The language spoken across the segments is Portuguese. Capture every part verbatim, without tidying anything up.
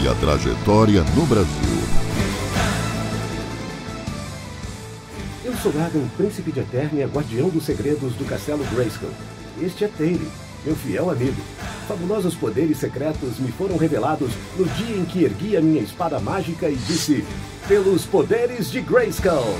e a trajetória no Brasil. Eu sou Agan, príncipe de Eternia, guardião dos segredos do castelo Grayskull. Este é Tayle, meu fiel amigo. Fabulosos poderes secretos me foram revelados no dia em que ergui a minha espada mágica e disse: pelos poderes de Grayskull!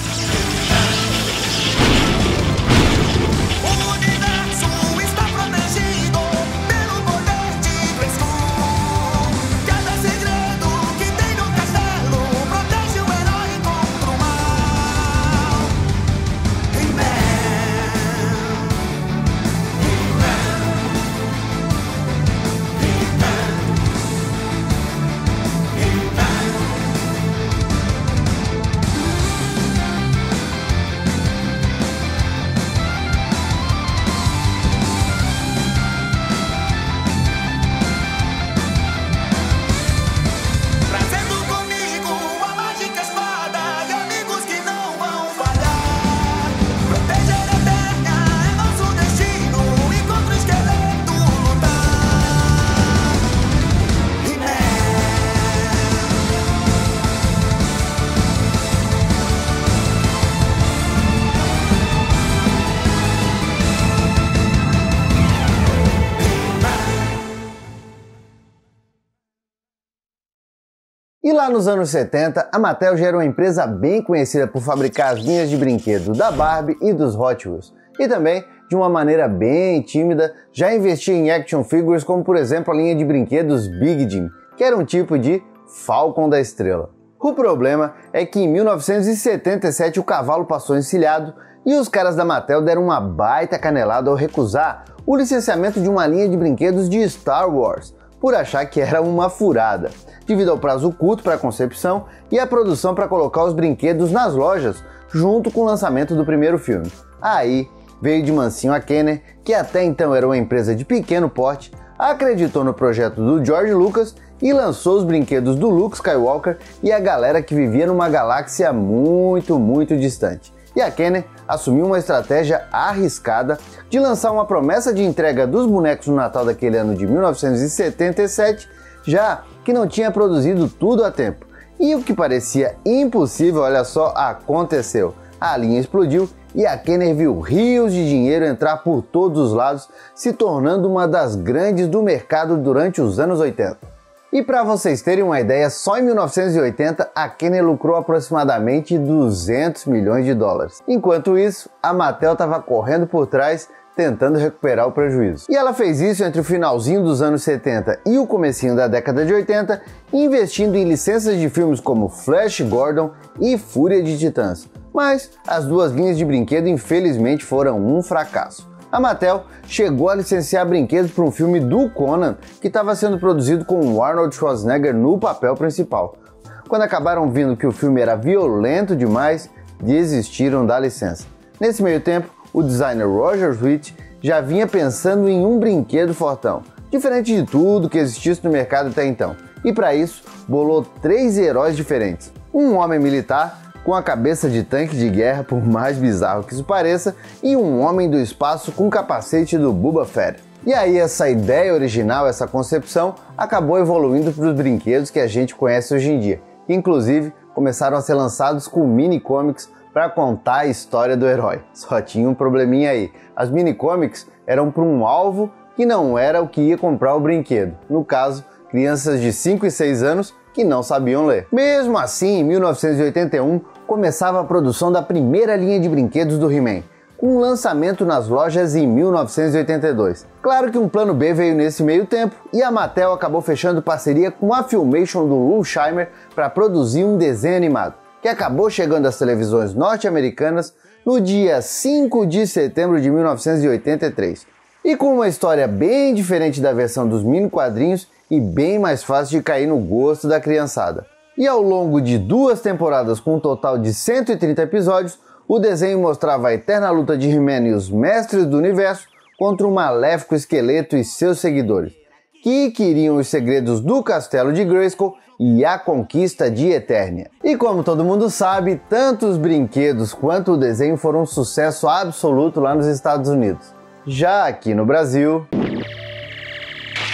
E lá nos anos setenta, a Mattel já era uma empresa bem conhecida por fabricar as linhas de brinquedos da Barbie e dos Hot Wheels. E também, de uma maneira bem tímida, já investia em action figures como, por exemplo, a linha de brinquedos Big Jim, que era um tipo de Falcon da Estrela. O problema é que em mil novecentos e setenta e sete o cavalo passou encilhado e os caras da Mattel deram uma baita canelada ao recusar o licenciamento de uma linha de brinquedos de Star Wars, por achar que era uma furada, devido ao prazo curto para a concepção e a produção para colocar os brinquedos nas lojas junto com o lançamento do primeiro filme. Aí veio de mansinho a Kenner, que até então era uma empresa de pequeno porte, acreditou no projeto do George Lucas e lançou os brinquedos do Luke Skywalker e a galera que vivia numa galáxia muito, muito distante. E a Kenner assumiu uma estratégia arriscada de lançar uma promessa de entrega dos bonecos no Natal daquele ano de mil novecentos e setenta e sete, já que não tinha produzido tudo a tempo. E o que parecia impossível, olha só, aconteceu. A linha explodiu e a Kenner viu rios de dinheiro entrar por todos os lados, se tornando uma das grandes do mercado durante os anos oitenta. E para vocês terem uma ideia, só em mil novecentos e oitenta a Kenner lucrou aproximadamente duzentos milhões de dólares. Enquanto isso, a Mattel estava correndo por trás, tentando recuperar o prejuízo. E ela fez isso entre o finalzinho dos anos setenta e o comecinho da década de oitenta, investindo em licenças de filmes como Flash Gordon e Fúria de Titãs. Mas as duas linhas de brinquedo infelizmente foram um fracasso. A Mattel chegou a licenciar brinquedos para um filme do Conan que estava sendo produzido com o Arnold Schwarzenegger no papel principal. Quando acabaram vendo que o filme era violento demais, desistiram da licença. Nesse meio tempo, o designer Roger Sweet já vinha pensando em um brinquedo fortão, diferente de tudo que existisse no mercado até então. E para isso, bolou três heróis diferentes. Um homem militar, com a cabeça de tanque de guerra, por mais bizarro que isso pareça, e um homem do espaço com capacete do Boba Fett. E aí essa ideia original, essa concepção, acabou evoluindo para os brinquedos que a gente conhece hoje em dia. Inclusive, começaram a ser lançados com mini comics para contar a história do herói. Só tinha um probleminha aí. As mini comics eram para um alvo que não era o que ia comprar o brinquedo. No caso, crianças de cinco e seis anos que não sabiam ler. Mesmo assim, em mil novecentos e oitenta e um, começava a produção da primeira linha de brinquedos do He-Man, com um lançamento nas lojas em mil novecentos e oitenta e dois. Claro que um plano B veio nesse meio tempo e a Mattel acabou fechando parceria com a Filmation do Lou Scheimer para produzir um desenho animado, que acabou chegando às televisões norte-americanas no dia cinco de setembro de mil novecentos e oitenta e três. E com uma história bem diferente da versão dos mini quadrinhos e bem mais fácil de cair no gosto da criançada. E ao longo de duas temporadas com um total de cento e trinta episódios, o desenho mostrava a eterna luta de He-Man e os mestres do universo contra o maléfico esqueleto e seus seguidores, que queriam os segredos do castelo de Grayskull e a conquista de Eternia. E como todo mundo sabe, tanto os brinquedos quanto o desenho foram um sucesso absoluto lá nos Estados Unidos. Já aqui no Brasil...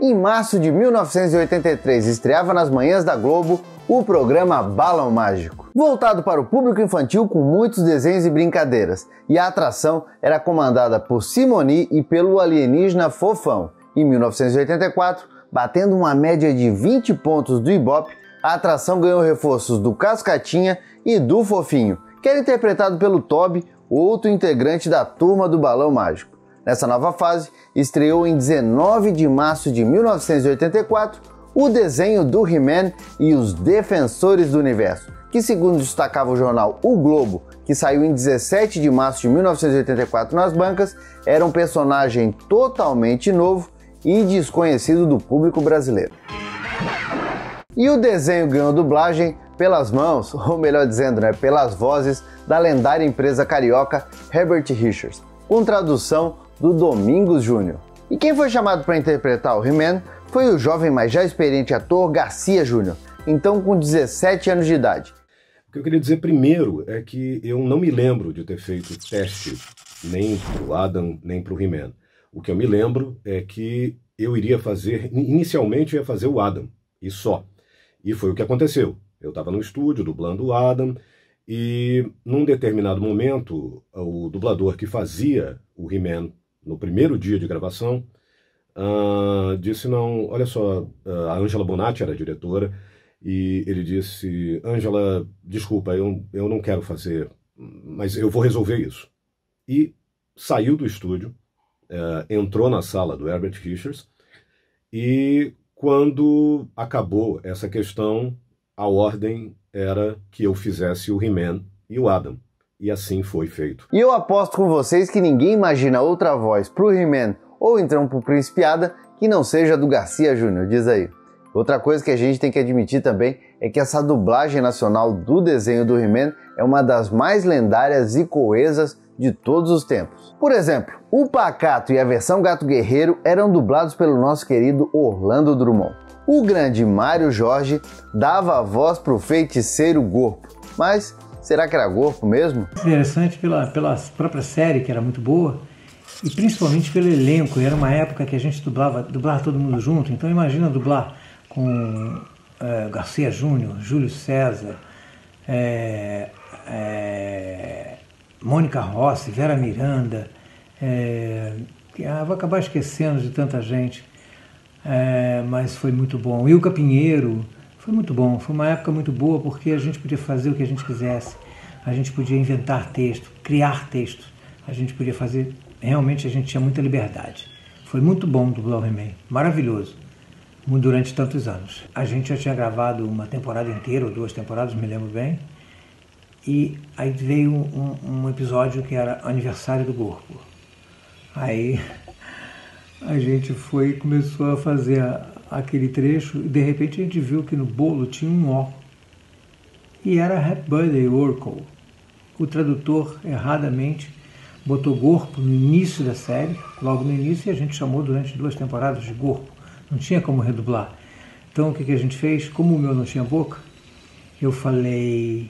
Em março de mil novecentos e oitenta e três, estreava nas manhãs da Globo o programa Balão Mágico, voltado para o público infantil com muitos desenhos e brincadeiras, e a atração era comandada por Simoni e pelo alienígena Fofão. Em mil novecentos e oitenta e quatro, batendo uma média de vinte pontos do Ibope, a atração ganhou reforços do Cascatinha e do Fofinho, que era interpretado pelo Toby, outro integrante da Turma do Balão Mágico. Nessa nova fase, estreou em dezenove de março de mil novecentos e oitenta e quatro o desenho do He-Man e os Defensores do Universo, que, segundo destacava o jornal O Globo, que saiu em dezessete de março de mil novecentos e oitenta e quatro nas bancas, era um personagem totalmente novo e desconhecido do público brasileiro. E o desenho ganhou dublagem pelas mãos, ou melhor dizendo, né, pelas vozes da lendária empresa carioca Herbert Richards, com tradução do Domingos Júnior. E quem foi chamado para interpretar o He-Man foi o jovem, mas já experiente ator Garcia Júnior, então com dezessete anos de idade. O que eu queria dizer primeiro é que eu não me lembro de ter feito teste nem para o Adam, nem para o He-Man. O que eu me lembro é que eu iria fazer, inicialmente eu ia fazer o Adam, e só. E foi o que aconteceu. Eu estava no estúdio dublando o Adam, e num determinado momento, o dublador que fazia o He-Man no primeiro dia de gravação, uh, disse, não, olha só, uh, a Angela Bonatti era a diretora, e ele disse, Angela, desculpa, eu, eu não quero fazer, mas eu vou resolver isso. E saiu do estúdio, uh, entrou na sala do Herbert Richards, e quando acabou essa questão, a ordem era que eu fizesse o He-Man e o Adam. E assim foi feito. E eu aposto com vocês que ninguém imagina outra voz pro He-Man ou então pro Príncipe Ada que não seja do Garcia Júnior, diz aí. Outra coisa que a gente tem que admitir também é que essa dublagem nacional do desenho do He-Man é uma das mais lendárias e coesas de todos os tempos. Por exemplo, o Pacato e a versão Gato Guerreiro eram dublados pelo nosso querido Orlando Drummond. O grande Mário Jorge dava a voz pro feiticeiro Gorpo, mas será que era Gorpo mesmo? Interessante pela, pela própria série, que era muito boa, e principalmente pelo elenco. Era uma época que a gente dublava, dublava todo mundo junto, então imagina dublar com é, Garcia Júnior, Júlio César, é, é, Mônica Rossi, Vera Miranda, é, ah, vou acabar esquecendo de tanta gente, é, mas foi muito bom. Ilka Pinheiro, foi muito bom, foi uma época muito boa porque a gente podia fazer o que a gente quisesse, a gente podia inventar texto, criar texto, a gente podia fazer, realmente a gente tinha muita liberdade. Foi muito bom dublar o He-Man, maravilhoso, durante tantos anos. A gente já tinha gravado uma temporada inteira, ou duas temporadas, me lembro bem, e aí veio um, um episódio que era aniversário do Gorpo. Aí a gente foi e começou a fazer a, aquele trecho, e de repente a gente viu que no bolo tinha um O. E era Happy Birthday Urkel. O tradutor, erradamente, botou Gorpo no início da série, logo no início, e a gente chamou durante duas temporadas de Gorpo. Não tinha como redublar. Então o que, que a gente fez? Como o meu não tinha boca, eu falei...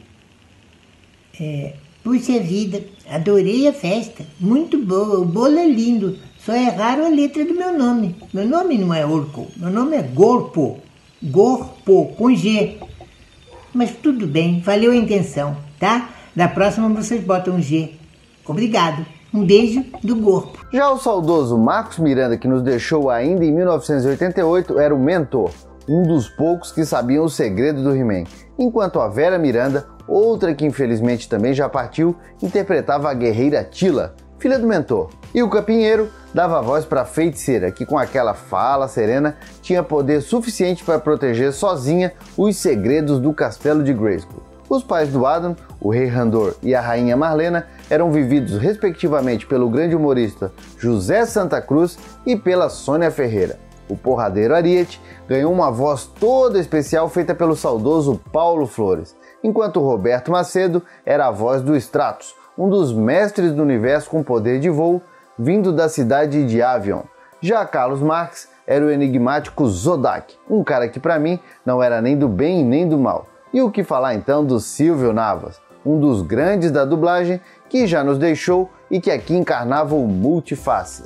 É, puxa vida, adorei a festa, muito boa, o bolo é lindo, só erraram a letra do meu nome. Meu nome não é Urkel, meu nome é Gorpo, Gorpo, com G. Mas tudo bem, valeu a intenção, tá? Da próxima vocês botam G. Obrigado, um beijo do Gorpo. Já o saudoso Marcos Miranda, que nos deixou ainda em mil novecentos e oitenta e oito, era o mentor, um dos poucos que sabiam o segredo do He-Man, enquanto a Vera Miranda, outra que infelizmente também já partiu, interpretava a guerreira Tila, filha do mentor. E o Capinheiro dava voz para a feiticeira, que com aquela fala serena tinha poder suficiente para proteger sozinha os segredos do castelo de Grayskull. Os pais do Adam, o rei Randor e a rainha Marlena, eram vividos respectivamente pelo grande humorista José Santa Cruz e pela Sônia Ferreira. O porradeiro Ariete ganhou uma voz toda especial feita pelo saudoso Paulo Flores, enquanto Roberto Macedo era a voz do Stratos, um dos mestres do universo com poder de voo, vindo da cidade de Avion. Já Carlos Marques era o enigmático Zodak, um cara que para mim não era nem do bem nem do mal. E o que falar então do Silvio Navas, um dos grandes da dublagem que já nos deixou e que aqui encarnava o Multifaces.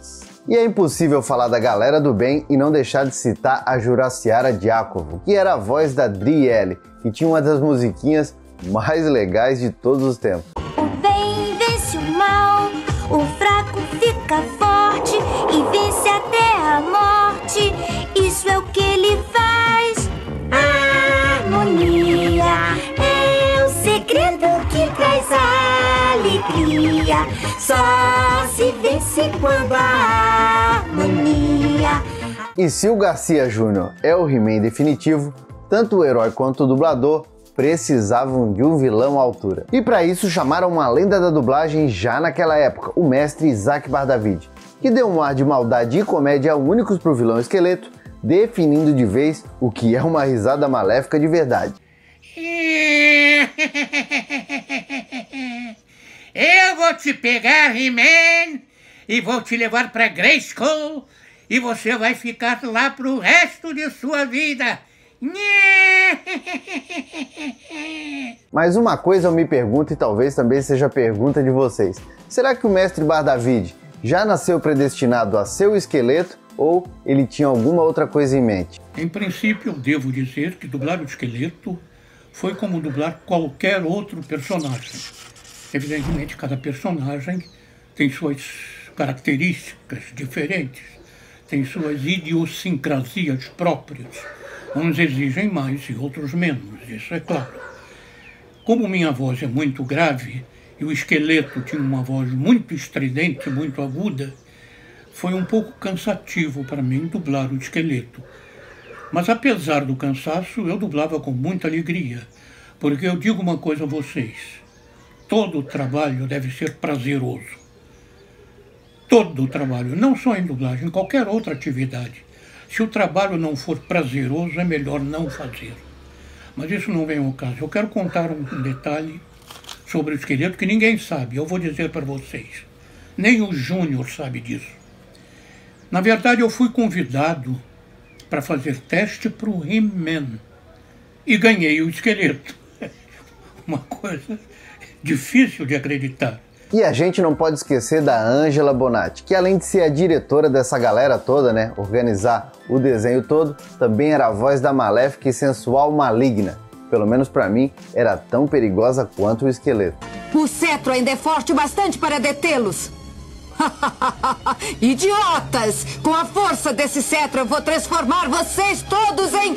E é impossível falar da galera do bem e não deixar de citar a Juraciara Diácovo, que era a voz da Driele, que tinha uma das musiquinhas mais legais de todos os tempos. O bem vence o mal, o fraco fica forte e vence até a morte. Isso é o que ele faz. A harmonia é o segredo que traz alegria. Só se vence quando há harmonia. E se o Garcia Júnior é o He-Man definitivo, tanto o herói quanto o dublador precisavam de um vilão à altura. E para isso chamaram uma lenda da dublagem já naquela época, o mestre Isaac Bardavid, que deu um ar de maldade e comédia únicos pro vilão Esqueleto, definindo de vez o que é uma risada maléfica de verdade. Eu vou te pegar, He-Man, e vou te levar para Grayskull, e você vai ficar lá pro resto de sua vida. Mas uma coisa eu me pergunto, e talvez também seja a pergunta de vocês: será que o mestre Bardavid já nasceu predestinado a ser o Esqueleto, ou ele tinha alguma outra coisa em mente? Em princípio, eu devo dizer que dublar o Esqueleto foi como dublar qualquer outro personagem. Evidentemente, cada personagem tem suas características diferentes, tem suas idiosincrasias próprias. Uns exigem mais e outros menos, isso é claro. Como minha voz é muito grave e o Esqueleto tinha uma voz muito estridente, muito aguda, foi um pouco cansativo para mim dublar o Esqueleto. Mas apesar do cansaço, eu dublava com muita alegria, porque eu digo uma coisa a vocês: todo trabalho deve ser prazeroso. Todo trabalho, não só em dublagem, em qualquer outra atividade. Se o trabalho não for prazeroso, é melhor não fazer. Mas isso não vem ao caso. Eu quero contar um detalhe sobre o Esqueleto que ninguém sabe. Eu vou dizer para vocês. Nem o Júnior sabe disso. Na verdade, eu fui convidado para fazer teste para o He-Man. E ganhei o Esqueleto. Uma coisa difícil de acreditar. E a gente não pode esquecer da Angela Bonatti, que além de ser a diretora dessa galera toda, né, organizar o desenho todo, também era a voz da maléfica e sensual Maligna. Pelo menos pra mim, era tão perigosa quanto o Esqueleto. O cetro ainda é forte bastante para detê-los. Idiotas! Com a força desse cetro eu vou transformar vocês todos em...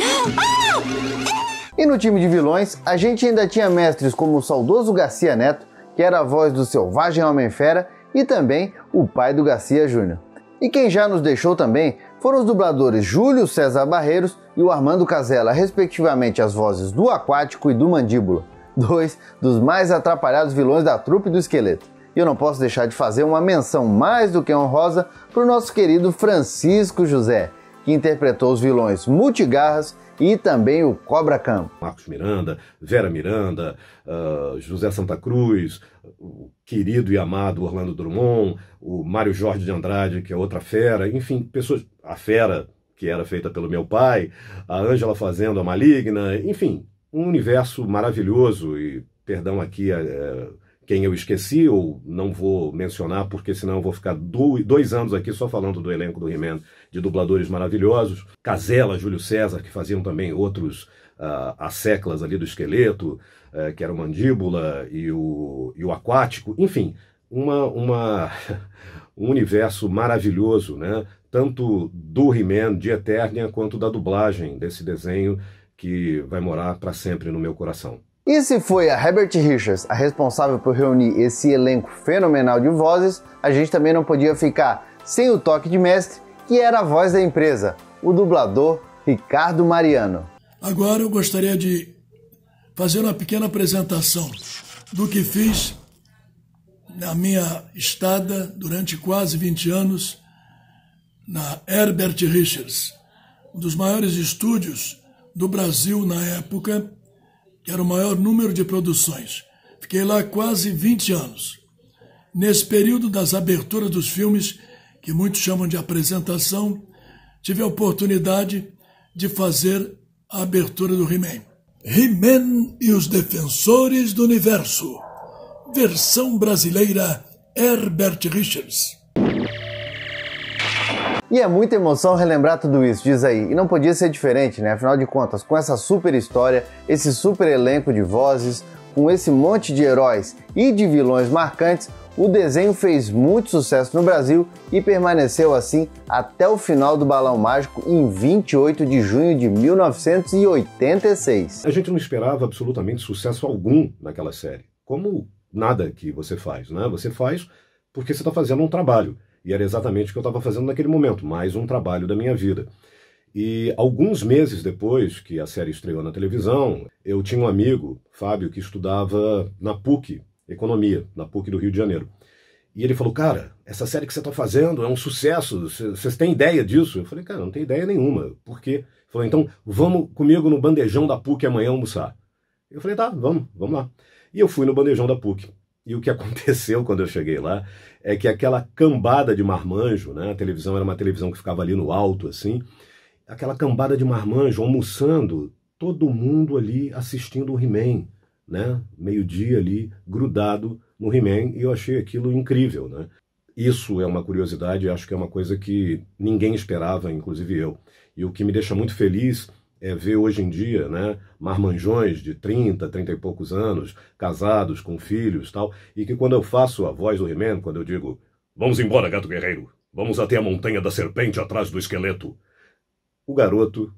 E no time de vilões, a gente ainda tinha mestres como o saudoso Garcia Neto, que era a voz do selvagem Homem-Fera, e também o pai do Garcia Júnior. E quem já nos deixou também foram os dubladores Júlio César Barreiros e o Armando Casella, respectivamente as vozes do Aquático e do Mandíbula, dois dos mais atrapalhados vilões da trupe do Esqueleto. E eu não posso deixar de fazer uma menção mais do que honrosa para o nosso querido Francisco José, que interpretou os vilões Multigarras e também o Cobra Khan. Marcos Miranda, Vera Miranda, uh, José Santa Cruz, o querido e amado Orlando Drummond, o Mário Jorge de Andrade, que é outra fera, enfim, pessoas, a Fera, que era feita pelo meu pai, a Ângela fazendo a Maligna, enfim, um universo maravilhoso. E perdão aqui a, a quem eu esqueci ou não vou mencionar, porque senão eu vou ficar do, dois anos aqui só falando do elenco do He-Man, de dubladores maravilhosos. Casella, Júlio César, que faziam também outros uh, as seclas ali do Esqueleto, uh, que era o Mandíbula e o, e o Aquático. Enfim, uma, uma, um universo maravilhoso, né? Tanto do He-Man de Eternia quanto da dublagem desse desenho que vai morar para sempre no meu coração. E se foi a Herbert Richards a responsável por reunir esse elenco fenomenal de vozes, a gente também não podia ficar sem o toque de mestre, que era a voz da empresa, o dublador Ricardo Mariano. Agora eu gostaria de fazer uma pequena apresentação do que fiz na minha estada durante quase vinte anos na Herbert Richards, um dos maiores estúdios do Brasil na época, que era o maior número de produções. Fiquei lá quase vinte anos. Nesse período das aberturas dos filmes, que muitos chamam de apresentação, tive a oportunidade de fazer a abertura do He-Man. He-Man e os Defensores do Universo. Versão brasileira Herbert Richards. E é muita emoção relembrar tudo isso, diz aí. E não podia ser diferente, né? Afinal de contas, com essa super história, esse super elenco de vozes, com esse monte de heróis e de vilões marcantes, o desenho fez muito sucesso no Brasil e permaneceu assim até o final do Balão Mágico em vinte e oito de junho de mil novecentos e oitenta e seis. A gente não esperava absolutamente sucesso algum naquela série, como nada que você faz, né? Você faz porque você está fazendo um trabalho, e era exatamente o que eu estava fazendo naquele momento, mais um trabalho da minha vida. E alguns meses depois que a série estreou na televisão, eu tinha um amigo, Fábio, que estudava na PUC, Economia, na PUC do Rio de Janeiro. E ele falou, cara, essa série que você está fazendo é um sucesso, vocês têm ideia disso? Eu falei, cara, não tenho ideia nenhuma. Por quê? Ele falou, então vamos comigo no bandejão da PUC amanhã almoçar. Eu falei, tá, vamos, vamos lá. E eu fui no bandejão da PUC. E o que aconteceu quando eu cheguei lá é que aquela cambada de marmanjo, né, a televisão era uma televisão que ficava ali no alto, assim, aquela cambada de marmanjo almoçando, todo mundo ali assistindo o He-Man, né, meio-dia ali, grudado no He-Man, e eu achei aquilo incrível, né. Isso é uma curiosidade, acho que é uma coisa que ninguém esperava, inclusive eu. E o que me deixa muito feliz é ver hoje em dia, né, marmanjões de trinta, trinta e poucos anos, casados, com filhos, tal, e que quando eu faço a voz do He-Man, quando eu digo, vamos embora, gato guerreiro, vamos até a montanha da serpente atrás do esqueleto, o garoto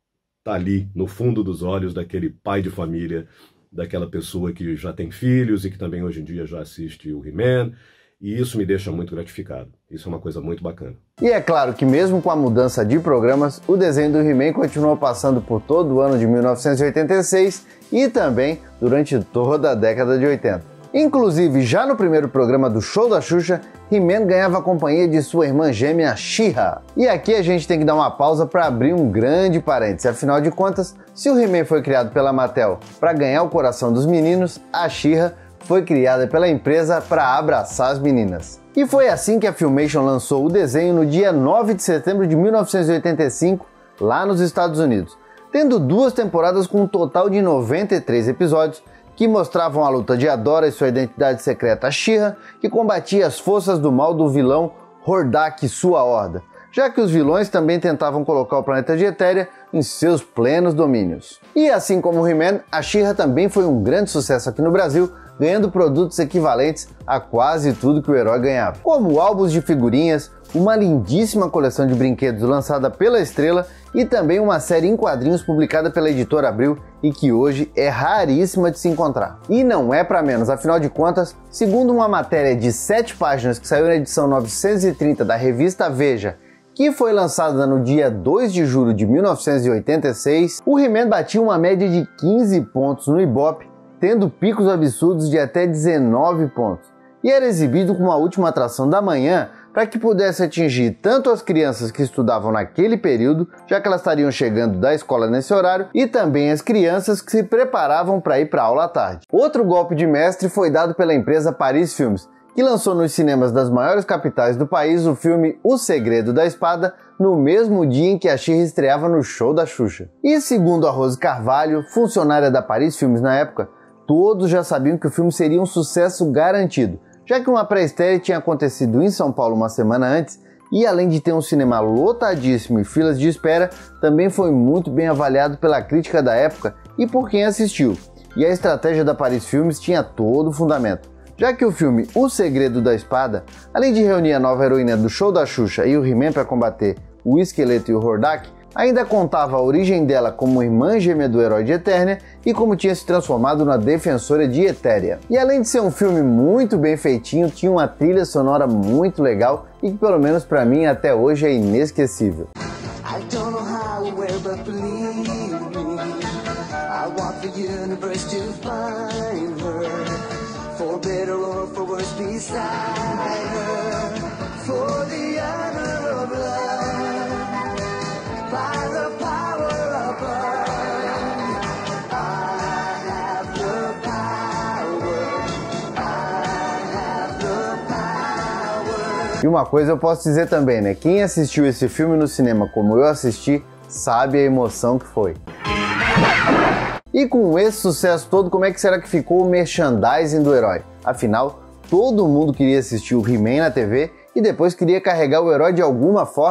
tá ali no fundo dos olhos daquele pai de família, daquela pessoa que já tem filhos e que também hoje em dia já assiste o He-Man, e isso me deixa muito gratificado. Isso é uma coisa muito bacana. E é claro que mesmo com a mudança de programas, o desenho do He-Man continuou passando por todo o ano de mil novecentos e oitenta e seis e também durante toda a década de oitenta. Inclusive, já no primeiro programa do Show da Xuxa, He-Man ganhava a companhia de sua irmã gêmea She-Ra. E aqui a gente tem que dar uma pausa para abrir um grande parêntese. Afinal de contas, se o He-Man foi criado pela Mattel para ganhar o coração dos meninos, a She-Ra foi criada pela empresa para abraçar as meninas. E foi assim que a Filmation lançou o desenho no dia nove de setembro de mil novecentos e oitenta e cinco, lá nos Estados Unidos, tendo duas temporadas com um total de noventa e três episódios que mostravam a luta de Adora e sua identidade secreta She-Ra, que combatia as forças do mal do vilão Hordak e sua horda, já que os vilões também tentavam colocar o planeta de Etéria em seus plenos domínios. E assim como o He-Man, a She-Ra também foi um grande sucesso aqui no Brasil, ganhando produtos equivalentes a quase tudo que o herói ganhava, como álbuns de figurinhas, uma lindíssima coleção de brinquedos lançada pela Estrela e também uma série em quadrinhos publicada pela editora Abril e que hoje é raríssima de se encontrar. E não é para menos, afinal de contas, segundo uma matéria de sete páginas que saiu na edição novecentos e trinta da revista Veja, que foi lançada no dia dois de julho de mil novecentos e oitenta e seis, o He-Man batia uma média de quinze pontos no Ibope, tendo picos absurdos de até dezenove pontos, e era exibido como a última atração da manhã para que pudesse atingir tanto as crianças que estudavam naquele período, já que elas estariam chegando da escola nesse horário, e também as crianças que se preparavam para ir para a aula à tarde. Outro golpe de mestre foi dado pela empresa Paris Filmes, que lançou nos cinemas das maiores capitais do país o filme O Segredo da Espada, no mesmo dia em que a She-Ra estreava no Show da Xuxa. E segundo a Rose Carvalho, funcionária da Paris Filmes na época, todos já sabiam que o filme seria um sucesso garantido, já que uma pré-estreia tinha acontecido em São Paulo uma semana antes e, além de ter um cinema lotadíssimo e filas de espera, também foi muito bem avaliado pela crítica da época e por quem assistiu. E a estratégia da Paris Filmes tinha todo o fundamento, já que o filme O Segredo da Espada, além de reunir a nova heroína do Show da Xuxa e o He-Man para combater o Esqueleto e o Hordak, ainda contava a origem dela como irmã gêmea do herói de Eternia e como tinha se transformado na defensora de Etéria. E além de ser um filme muito bem feitinho, tinha uma trilha sonora muito legal e que pelo menos pra mim até hoje é inesquecível. E uma coisa eu posso dizer também, né? Quem assistiu esse filme no cinema como eu assisti, sabe a emoção que foi. E com esse sucesso todo, como é que será que ficou o merchandising do herói? Afinal, todo mundo queria assistir o He-Man na T V e depois queria carregar o herói de alguma forma, né?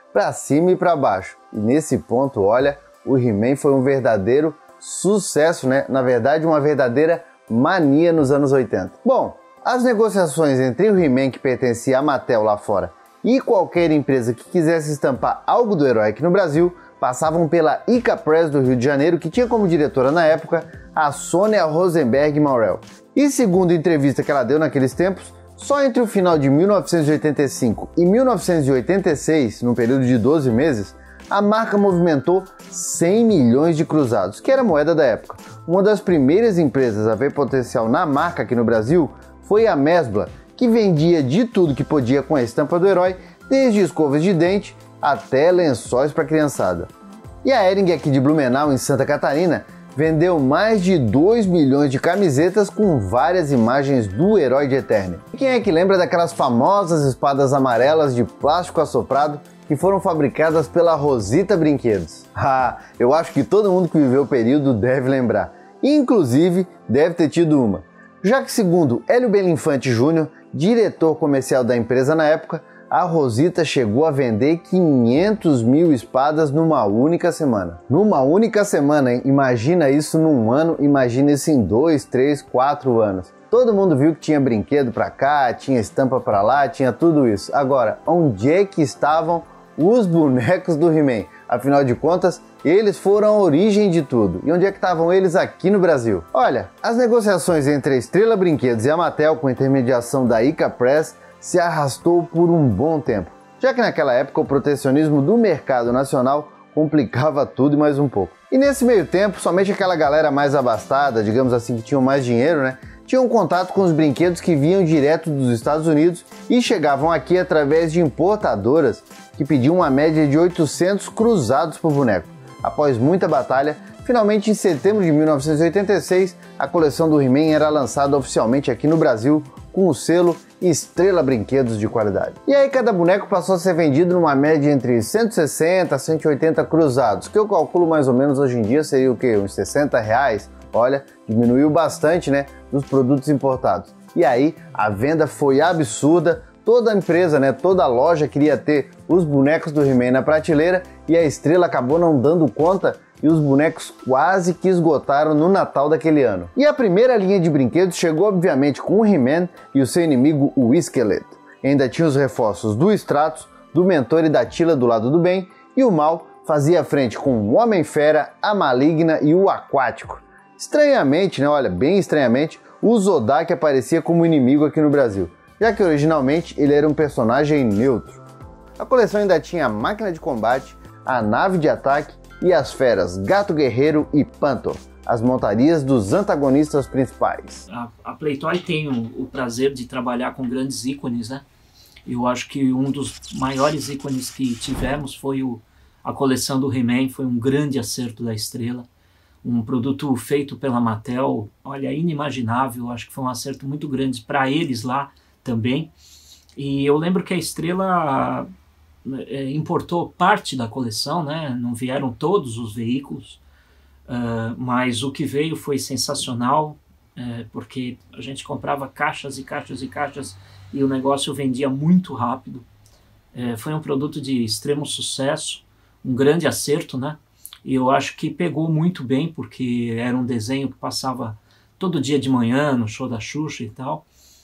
para cima e para baixo. E nesse ponto, olha, o He-Man foi um verdadeiro sucesso, né? Na verdade, uma verdadeira mania nos anos oitenta. Bom, as negociações entre o He-Man, que pertencia à Mattel lá fora, e qualquer empresa que quisesse estampar algo do herói aqui no Brasil, passavam pela Ica Press do Rio de Janeiro, que tinha como diretora na época a Sônia Rosenberg Maurel. E segundo entrevista que ela deu naqueles tempos, só entre o final de mil novecentos e oitenta e cinco e mil novecentos e oitenta e seis, num período de doze meses, a marca movimentou cem milhões de cruzados, que era a moeda da época. Uma das primeiras empresas a ver potencial na marca aqui no Brasil foi a Mesbla, que vendia de tudo que podia com a estampa do herói, desde escovas de dente até lençóis para criançada. E a Hering aqui de Blumenau, em Santa Catarina, vendeu mais de dois milhões de camisetas com várias imagens do herói de Eternia. E quem é que lembra daquelas famosas espadas amarelas de plástico assoprado que foram fabricadas pela Rosita Brinquedos? Ah, eu acho que todo mundo que viveu o período deve lembrar. Inclusive, deve ter tido uma. Já que, segundo Hélio Belinfante Júnior, diretor comercial da empresa na época, a Rosita chegou a vender quinhentas mil espadas numa única semana. Numa única semana, hein? Imagina isso num ano, imagina isso em dois, três, quatro anos. Todo mundo viu que tinha brinquedo pra cá, tinha estampa pra lá, tinha tudo isso. Agora, onde é que estavam os bonecos do He-Man? Afinal de contas, eles foram a origem de tudo. E onde é que estavam eles aqui no Brasil? Olha, as negociações entre a Estrela Brinquedos e a Mattel, com intermediação da Ica Press, se arrastou por um bom tempo, já que naquela época o protecionismo do mercado nacional complicava tudo e mais um pouco. E nesse meio tempo, somente aquela galera mais abastada, digamos assim, que tinham mais dinheiro, né, tinham contato com os brinquedos que vinham direto dos Estados Unidos e chegavam aqui através de importadoras que pediam uma média de oitocentos cruzados por boneco. Após muita batalha, finalmente em setembro de mil novecentos e oitenta e seis, a coleção do He-Man era lançada oficialmente aqui no Brasil com o selo Estrela Brinquedos de qualidade. E aí cada boneco passou a ser vendido numa média entre cento e sessenta a cento e oitenta cruzados, que eu calculo mais ou menos hoje em dia seria o quê? Uns sessenta reais? Olha, diminuiu bastante, né, dos produtos importados. E aí a venda foi absurda, toda a empresa, né, toda a loja queria ter os bonecos do He-Man na prateleira e a Estrela acabou não dando conta e os bonecos quase que esgotaram no Natal daquele ano. E a primeira linha de brinquedos chegou obviamente com o He-Man e o seu inimigo, o Esqueleto. Ainda tinha os reforços do Stratos, do Mentor e da Tila do lado do bem, e o Mal fazia frente com o Homem-Fera, a Maligna e o Aquático. Estranhamente, né, olha, bem estranhamente, o Zodak aparecia como inimigo aqui no Brasil, já que originalmente ele era um personagem neutro. A coleção ainda tinha a máquina de combate, a nave de ataque e as feras Gato Guerreiro e Panto, as montarias dos antagonistas principais. A, a Playtoy tem o, o prazer de trabalhar com grandes ícones, né? Eu acho que um dos maiores ícones que tivemos foi o, a coleção do He-Man, foi um grande acerto da Estrela. Um produto feito pela Mattel, olha, inimaginável, acho que foi um acerto muito grande para eles lá também. E eu lembro que a Estrela é, importou parte da coleção, né? Não vieram todos os veículos, uh, mas o que veio foi sensacional, é, porque a gente comprava caixas e caixas e caixas e o negócio vendia muito rápido. É, foi um produto de extremo sucesso, um grande acerto, né? E eu acho que pegou muito bem, porque era um desenho que passava todo dia de manhã no show da Xuxa e tal.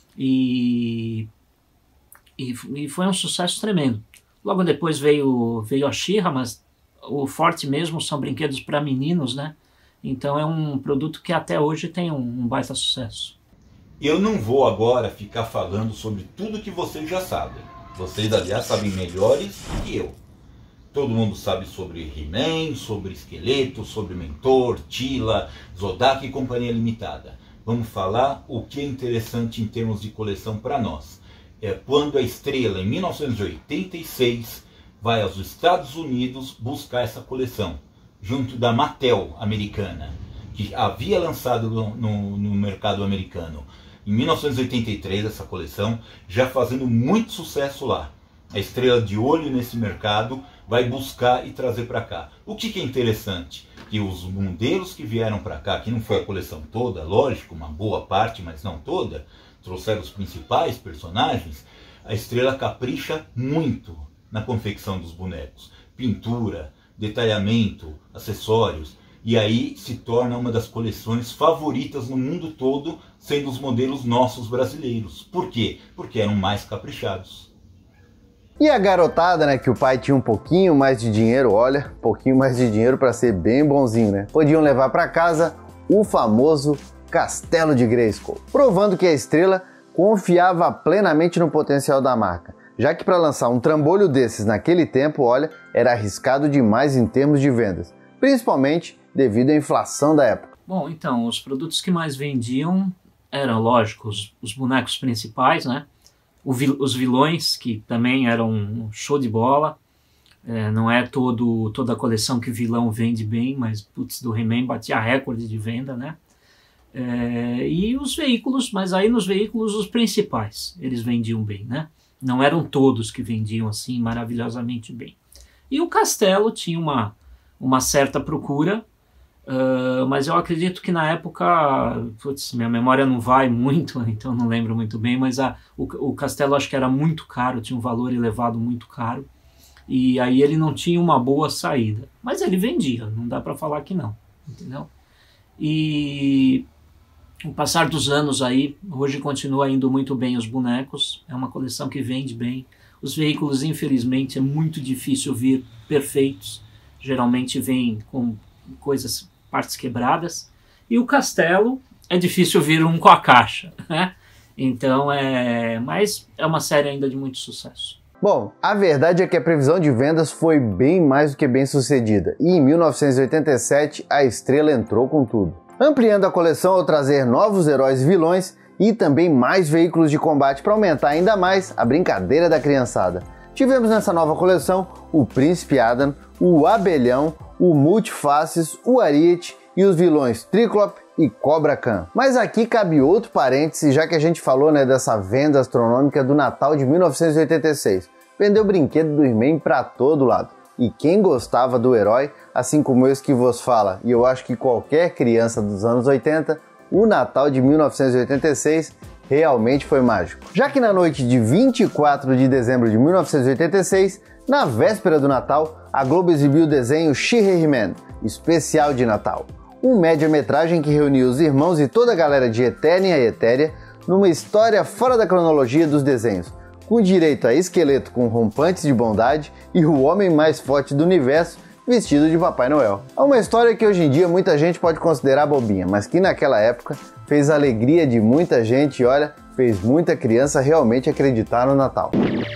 E, e, e foi um sucesso tremendo. Logo depois veio, veio a She-Ra, mas o forte mesmo são brinquedos para meninos, né? Então é um produto que até hoje tem um, um baita sucesso. Eu não vou agora ficar falando sobre tudo que vocês já sabem. Vocês, aliás, sabem melhores que eu. Todo mundo sabe sobre He-Man, sobre Esqueleto, sobre Mentor, Tila, Zodak e Companhia Limitada. Vamos falar o que é interessante em termos de coleção para nós. É quando a Estrela, em mil novecentos e oitenta e seis, vai aos Estados Unidos buscar essa coleção, junto da Mattel americana, que havia lançado no, no, no mercado americano. Em mil novecentos e oitenta e três, essa coleção, já fazendo muito sucesso lá. A Estrela, de olho nesse mercado, vai buscar e trazer para cá. O que, que é interessante? Que os modelos que vieram para cá, que não foi a coleção toda, lógico, uma boa parte, mas não toda, trouxeram os principais personagens, a Estrela capricha muito na confecção dos bonecos. Pintura, detalhamento, acessórios. E aí se torna uma das coleções favoritas no mundo todo, sendo os modelos nossos brasileiros. Por quê? Porque eram mais caprichados. E a garotada, né, que o pai tinha um pouquinho mais de dinheiro, olha, um pouquinho mais de dinheiro para ser bem bonzinho, né? Podiam levar para casa o famoso Castelo de Grayskull, provando que a Estrela confiava plenamente no potencial da marca, já que para lançar um trambolho desses naquele tempo, olha, era arriscado demais em termos de vendas, principalmente devido à inflação da época. Bom, então, os produtos que mais vendiam eram, lógico, os, os bonecos principais, né? O vil, os vilões, que também eram um show de bola. É, não é todo, toda a coleção que vilão vende bem, mas, putz, do He-Man batia recorde de venda, né? É, e os veículos, mas aí nos veículos os principais, eles vendiam bem, né? Não eram todos que vendiam assim maravilhosamente bem. E o Castelo tinha uma, uma certa procura, uh, mas eu acredito que na época, putz, minha memória não vai muito, então não lembro muito bem, mas a, o, o Castelo acho que era muito caro, tinha um valor elevado muito caro, e aí ele não tinha uma boa saída. Mas ele vendia, não dá para falar que não, entendeu? E com o passar dos anos aí, hoje continua indo muito bem os bonecos, é uma coleção que vende bem. Os veículos, infelizmente, é muito difícil vir perfeitos, geralmente vem com coisas, partes quebradas, e o Castelo é difícil vir um com a caixa, né? Então é, mas é uma série ainda de muito sucesso. Bom, a verdade é que a previsão de vendas foi bem mais do que bem sucedida, e em mil novecentos e oitenta e sete a Estrela entrou com tudo, ampliando a coleção ao trazer novos heróis e vilões e também mais veículos de combate para aumentar ainda mais a brincadeira da criançada. Tivemos nessa nova coleção o Príncipe Adam, o Abelhão, o Multifaces, o Ariete e os vilões Triclope e Cobra Khan. Mas aqui cabe outro parêntese, já que a gente falou, né, dessa venda astronômica do Natal de mil novecentos e oitenta e seis. Vendeu brinquedo do He-Man para todo lado. E quem gostava do herói, assim como esse que vos fala, e eu acho que qualquer criança dos anos oitenta, o Natal de mil novecentos e oitenta e seis realmente foi mágico. Já que na noite de vinte e quatro de dezembro de mil novecentos e oitenta e seis, na véspera do Natal, a Globo exibiu o desenho She-He-Man, especial de Natal. Um média-metragem que reuniu os irmãos e toda a galera de Eternia e Etéria numa história fora da cronologia dos desenhos, com direito a Esqueleto com rompantes de bondade e o homem mais forte do universo vestido de Papai Noel. É uma história que hoje em dia muita gente pode considerar bobinha, mas que naquela época fez a alegria de muita gente e, olha, fez muita criança realmente acreditar no Natal.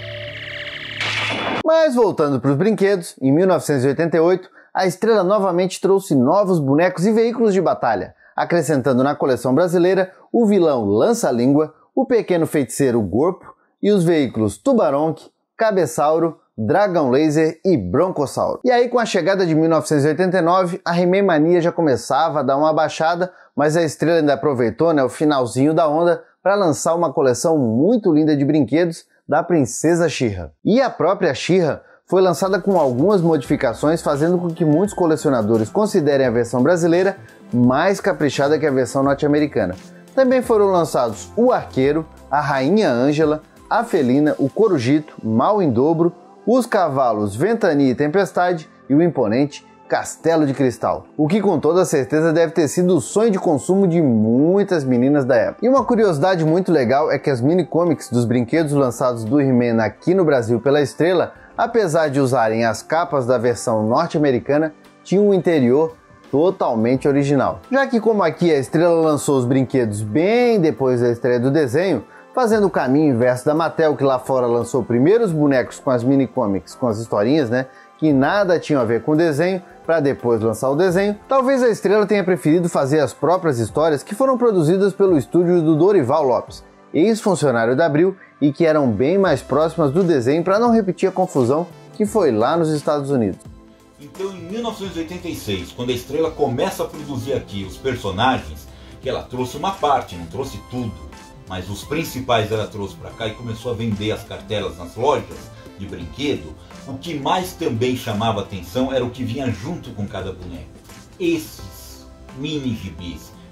Mas voltando para os brinquedos, em mil novecentos e oitenta e oito, a Estrela novamente trouxe novos bonecos e veículos de batalha, acrescentando na coleção brasileira o vilão Lança-Língua, o pequeno feiticeiro Gorpo e os veículos Tubaronk, Cabeçauro, Dragão Laser e Broncossauro. E aí, com a chegada de mil novecentos e oitenta e nove, a He-Man mania já começava a dar uma baixada, mas a Estrela ainda aproveitou, né, o finalzinho da onda para lançar uma coleção muito linda de brinquedos da Princesa She-Ra. E a própria She-Ra foi lançada com algumas modificações, fazendo com que muitos colecionadores considerem a versão brasileira mais caprichada que a versão norte-americana. Também foram lançados o Arqueiro, a Rainha Ângela, a Felina, o Corujito, Mal em Dobro, os cavalos Ventania e Tempestade e o imponente Castelo de Cristal, o que com toda certeza deve ter sido o sonho de consumo de muitas meninas da época. E uma curiosidade muito legal é que as mini-comics dos brinquedos lançados do He-Man aqui no Brasil pela Estrela, apesar de usarem as capas da versão norte-americana, tinham um interior totalmente original. Já que como aqui a Estrela lançou os brinquedos bem depois da estreia do desenho, fazendo o caminho inverso da Mattel, que lá fora lançou primeiro os bonecos com as mini-comics, com as historinhas, né, que nada tinham a ver com o desenho, para depois lançar o desenho, talvez a Estrela tenha preferido fazer as próprias histórias que foram produzidas pelo estúdio do Dorival Lopes, ex-funcionário da Abril, e que eram bem mais próximas do desenho para não repetir a confusão que foi lá nos Estados Unidos. Então, em mil novecentos e oitenta e seis, quando a Estrela começa a produzir aqui os personagens, que ela trouxe uma parte, não trouxe tudo, mas os principais ela trouxe para cá e começou a vender as cartelas nas lojas de brinquedo, o que mais também chamava atenção era o que vinha junto com cada boneco. Esses mini gibis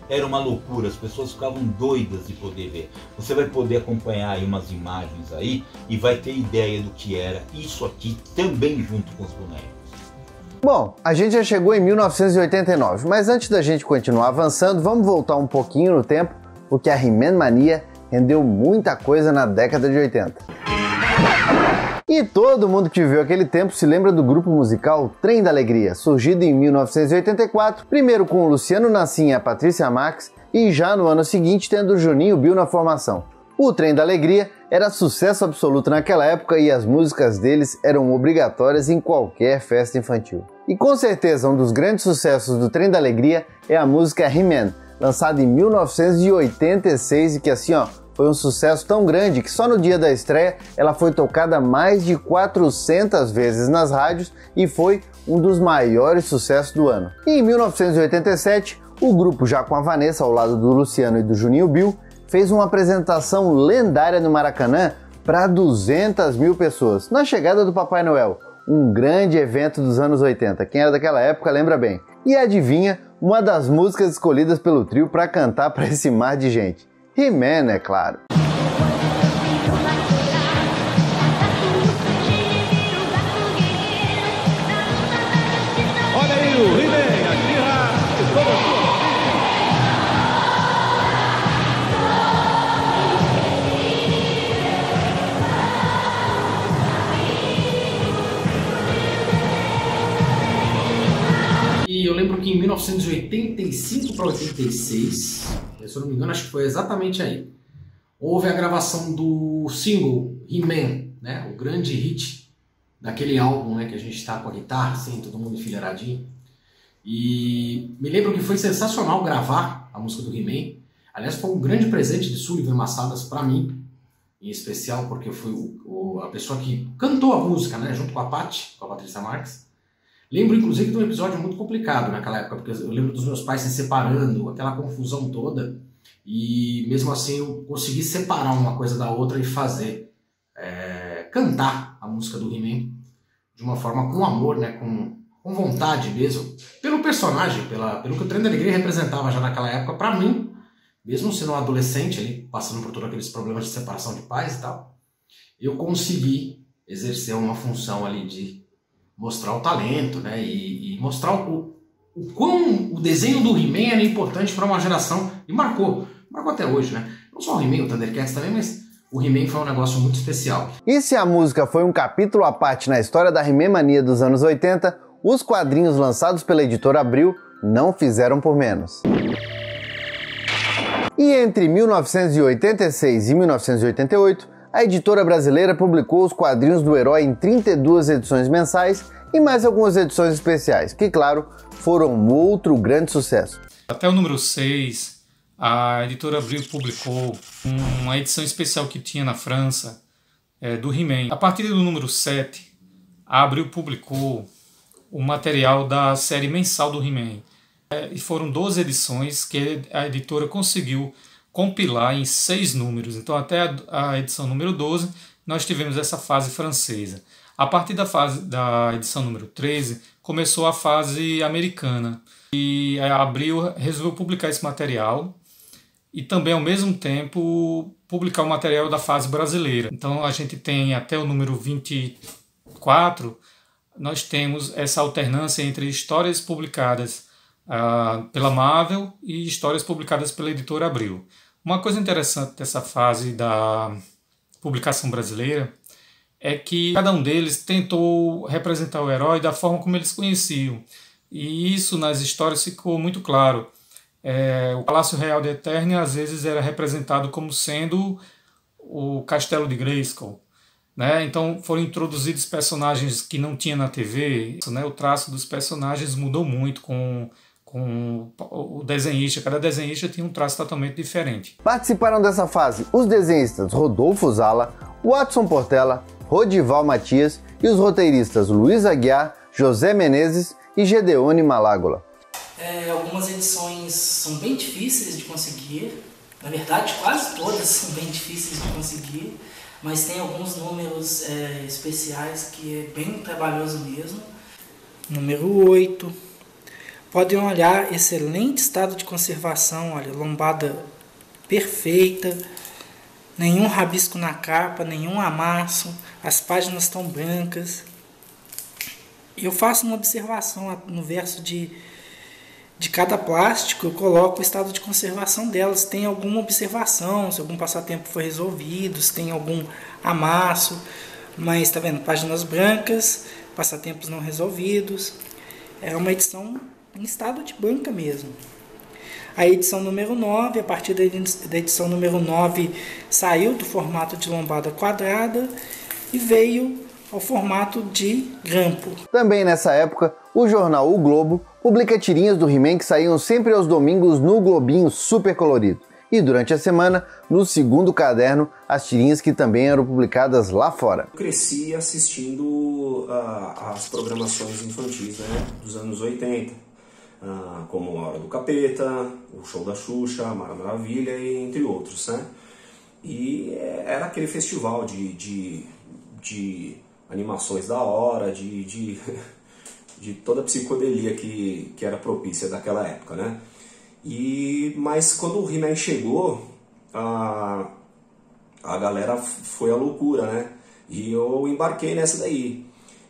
era uma loucura, as pessoas ficavam doidas de poder ver. Você vai poder acompanhar aí umas imagens aí e vai ter ideia do que era isso aqui também junto com os bonecos. Bom, a gente já chegou em mil novecentos e oitenta e nove, mas antes da gente continuar avançando, vamos voltar um pouquinho no tempo, porque a He-Man Mania rendeu muita coisa na década de oitenta. E todo mundo que viveu aquele tempo se lembra do grupo musical Trem da Alegria, surgido em mil novecentos e oitenta e quatro, primeiro com o Luciano Nassim e a Patrícia Marx, e já no ano seguinte tendo o Juninho Bill na formação. O Trem da Alegria era sucesso absoluto naquela época e as músicas deles eram obrigatórias em qualquer festa infantil. E com certeza um dos grandes sucessos do Trem da Alegria é a música He-Man, lançada em mil novecentos e oitenta e seis e que assim ó, foi um sucesso tão grande que só no dia da estreia ela foi tocada mais de quatrocentas vezes nas rádios e foi um dos maiores sucessos do ano. E em mil novecentos e oitenta e sete, o grupo, já com a Vanessa ao lado do Luciano e do Juninho Bill, fez uma apresentação lendária no Maracanã para duzentas mil pessoas, na chegada do Papai Noel, um grande evento dos anos oitenta. Quem era daquela época lembra bem. E adivinha, uma das músicas escolhidas pelo trio para cantar para esse mar de gente? He-Man, é claro. Olha aí o He-Man, a She-Ra e toda a sua... E eu lembro que em mil novecentos e oitenta e cinco para oitenta e seis, se eu não me engano, acho que foi exatamente aí, houve a gravação do single He-Man, né, o grande hit daquele álbum, né, que a gente está com a guitarra, assim, todo mundo enfileiradinho. E me lembro que foi sensacional gravar a música do He-Man. Aliás, foi um grande presente de Sullivan Massadas para mim, em especial porque eu fui o, o, a pessoa que cantou a música, né, junto com a Paty, com a Patrícia Marx. Lembro, inclusive, de um episódio muito complicado naquela época, porque eu lembro dos meus pais se separando, aquela confusão toda, e mesmo assim eu consegui separar uma coisa da outra e fazer, é, cantar a música do He-Man de uma forma com amor, né, com, com vontade mesmo, pelo personagem, pela, pelo que o Trem da Alegria representava já naquela época, para mim, mesmo sendo um adolescente ali, passando por todos aqueles problemas de separação de pais e tal, eu consegui exercer uma função ali de mostrar o talento, né, e, e mostrar o, o quão o desenho do He-Man era importante para uma geração, e marcou, marcou até hoje, né, não só o He-Man, o Thundercats também, mas o He-Man foi um negócio muito especial. E se a música foi um capítulo à parte na história da He-Man Mania dos anos oitenta, os quadrinhos lançados pela editora Abril não fizeram por menos. E entre mil novecentos e oitenta e seis e mil novecentos e oitenta e oito, a editora brasileira publicou os quadrinhos do herói em trinta e duas edições mensais e mais algumas edições especiais, que, claro, foram um outro grande sucesso. Até o número seis, a editora Abril publicou uma edição especial que tinha na França, é, do He-Man. A partir do número sete, a Abril publicou o material da série mensal do He-Man. É, e foram doze edições que a editora conseguiu compilar em seis números. Então até a, a edição número doze nós tivemos essa fase francesa. A partir da, fase, da edição número treze começou a fase americana. E a Abril resolveu publicar esse material e também ao mesmo tempo publicar o material da fase brasileira. Então a gente tem até o número vinte e quatro, nós temos essa alternância entre histórias publicadas uh, pela Marvel e histórias publicadas pela editora Abril. Uma coisa interessante dessa fase da publicação brasileira é que cada um deles tentou representar o herói da forma como eles conheciam. E isso nas histórias ficou muito claro. É, o Palácio Real de Eternia às vezes era representado como sendo o Castelo de Grayskull, né? Então foram introduzidos personagens que não tinha na T V, né? O traço dos personagens mudou muito com... com o desenhista, cada desenhista tinha um traço totalmente diferente. Participaram dessa fase os desenhistas Rodolfo Zala, Watson Portela, Rodival Matias e os roteiristas Luiz Aguiar, José Menezes e Gedeone Malágola. É, algumas edições são bem difíceis de conseguir, na verdade quase todas são bem difíceis de conseguir, mas tem alguns números é, especiais que é bem trabalhoso mesmo. Número oito. Podem olhar, excelente estado de conservação, olha, lombada perfeita, nenhum rabisco na capa, nenhum amasso, as páginas estão brancas. Eu faço uma observação no verso de, de cada plástico, eu coloco o estado de conservação delas, se tem alguma observação, se algum passatempo foi resolvido, se tem algum amasso, mas tá vendo, páginas brancas, passatempos não resolvidos. É uma edição em estado de banca mesmo. A edição número nove, a partir da edição número nove, saiu do formato de lombada quadrada e veio ao formato de grampo. Também nessa época, o jornal O Globo publica tirinhas do He-Man que saíam sempre aos domingos no globinho super colorido. E durante a semana, no segundo caderno, as tirinhas que também eram publicadas lá fora. Eu cresci assistindo uh, as programações infantis, né, dos anos oitenta, uh, como A Hora do Capeta, o Show da Xuxa, Mara Maravilha e entre outros, né? E era aquele festival de, de, de animações da hora, de, de, de toda a psicodelia que, que era propícia daquela época, né? E, mas quando o He-Man chegou, a, a galera foi à loucura, né? E eu embarquei nessa daí.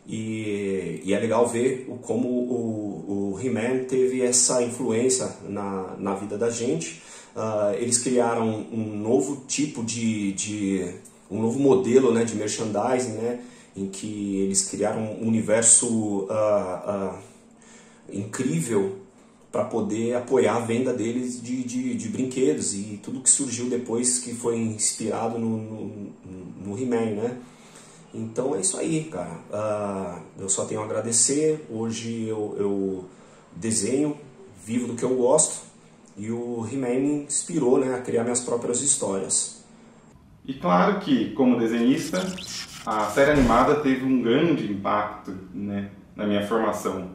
E, e é legal ver o, como o, o He-Man teve essa influência na, na vida da gente. Uh, eles criaram um novo tipo de, de um novo modelo, né, de merchandising, né, em que eles criaram um universo uh, uh, incrível para poder apoiar a venda deles de, de, de brinquedos e tudo que surgiu depois que foi inspirado no, no, no He-Man, né? Então é isso aí, cara. Uh, eu só tenho a agradecer. Hoje eu, eu desenho, vivo do que eu gosto e o He-Man me inspirou, né, a criar minhas próprias histórias. E claro que, como desenhista, a série animada teve um grande impacto, né, na minha formação.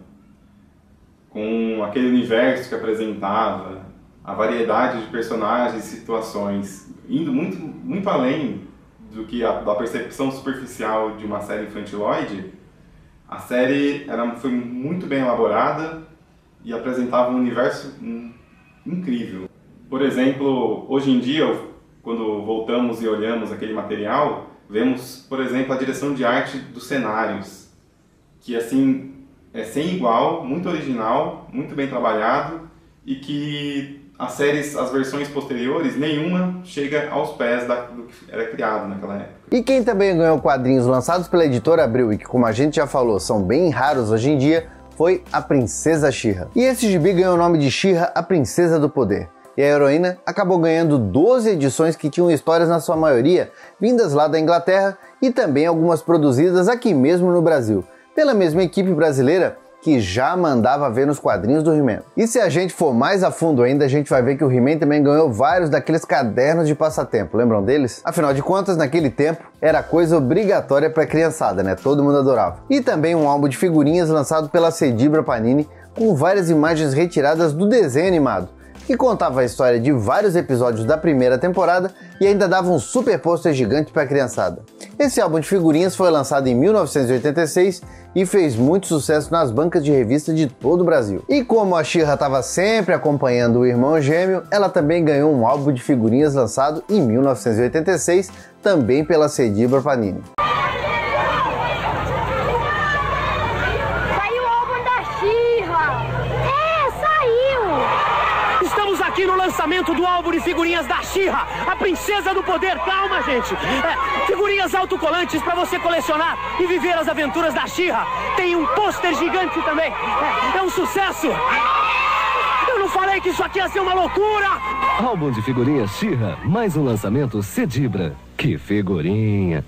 Com aquele universo que apresentava, a variedade de personagens e situações, indo muito, muito além do que a, da percepção superficial de uma série infantiloide, a série era, foi muito bem elaborada e apresentava um universo hum, incrível. Por exemplo, hoje em dia, quando voltamos e olhamos aquele material, vemos, por exemplo, a direção de arte dos cenários, que assim é sem igual, muito original, muito bem trabalhado e que as séries, as versões posteriores, nenhuma chega aos pés da, do que era criado naquela época. E quem também ganhou quadrinhos lançados pela editora Abril e que, como a gente já falou, são bem raros hoje em dia, foi a Princesa She-Ra. E esse gibi ganhou o nome de She-Ra, a Princesa do Poder. E a heroína acabou ganhando doze edições que tinham histórias na sua maioria vindas lá da Inglaterra e também algumas produzidas aqui mesmo no Brasil, pela mesma equipe brasileira que já mandava ver nos quadrinhos do He-Man. E se a gente for mais a fundo ainda, a gente vai ver que o He-Man também ganhou vários daqueles cadernos de passatempo, lembram deles? Afinal de contas, naquele tempo, era coisa obrigatória pra criançada, né? Todo mundo adorava. E também um álbum de figurinhas lançado pela Cedibra Panini, com várias imagens retiradas do desenho animado, que contava a história de vários episódios da primeira temporada e ainda dava um super pôster gigante para a criançada. Esse álbum de figurinhas foi lançado em mil novecentos e oitenta e seis e fez muito sucesso nas bancas de revista de todo o Brasil. E como a She-Ra estava sempre acompanhando o irmão gêmeo, ela também ganhou um álbum de figurinhas lançado em mil novecentos e oitenta e seis, também pela Cedibra Panini. Aqui no lançamento do álbum de figurinhas da She-Ra, a Princesa do Poder. Calma, gente. É, figurinhas autocolantes para você colecionar e viver as aventuras da She-Ra. Tem um pôster gigante também. É, é um sucesso. Eu não falei que isso aqui ia ser uma loucura. Álbum de figurinhas She-Ra, mais um lançamento Cedibra. Que figurinha.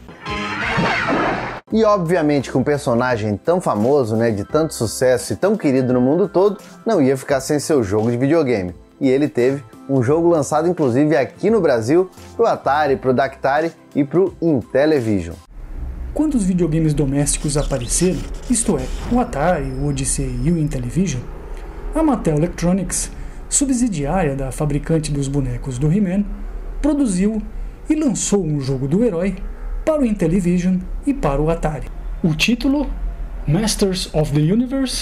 E obviamente que um personagem tão famoso, né, de tanto sucesso e tão querido no mundo todo, não ia ficar sem seu jogo de videogame. E ele teve um jogo lançado inclusive aqui no Brasil, pro Atari, pro Dactari e pro Intellivision. Quando os videogames domésticos apareceram, isto é, o Atari, o Odyssey e o Intellivision, a Mattel Electronics, subsidiária da fabricante dos bonecos do He-Man, produziu e lançou um jogo do herói para o Intellivision e para o Atari. O título, Masters of the Universe,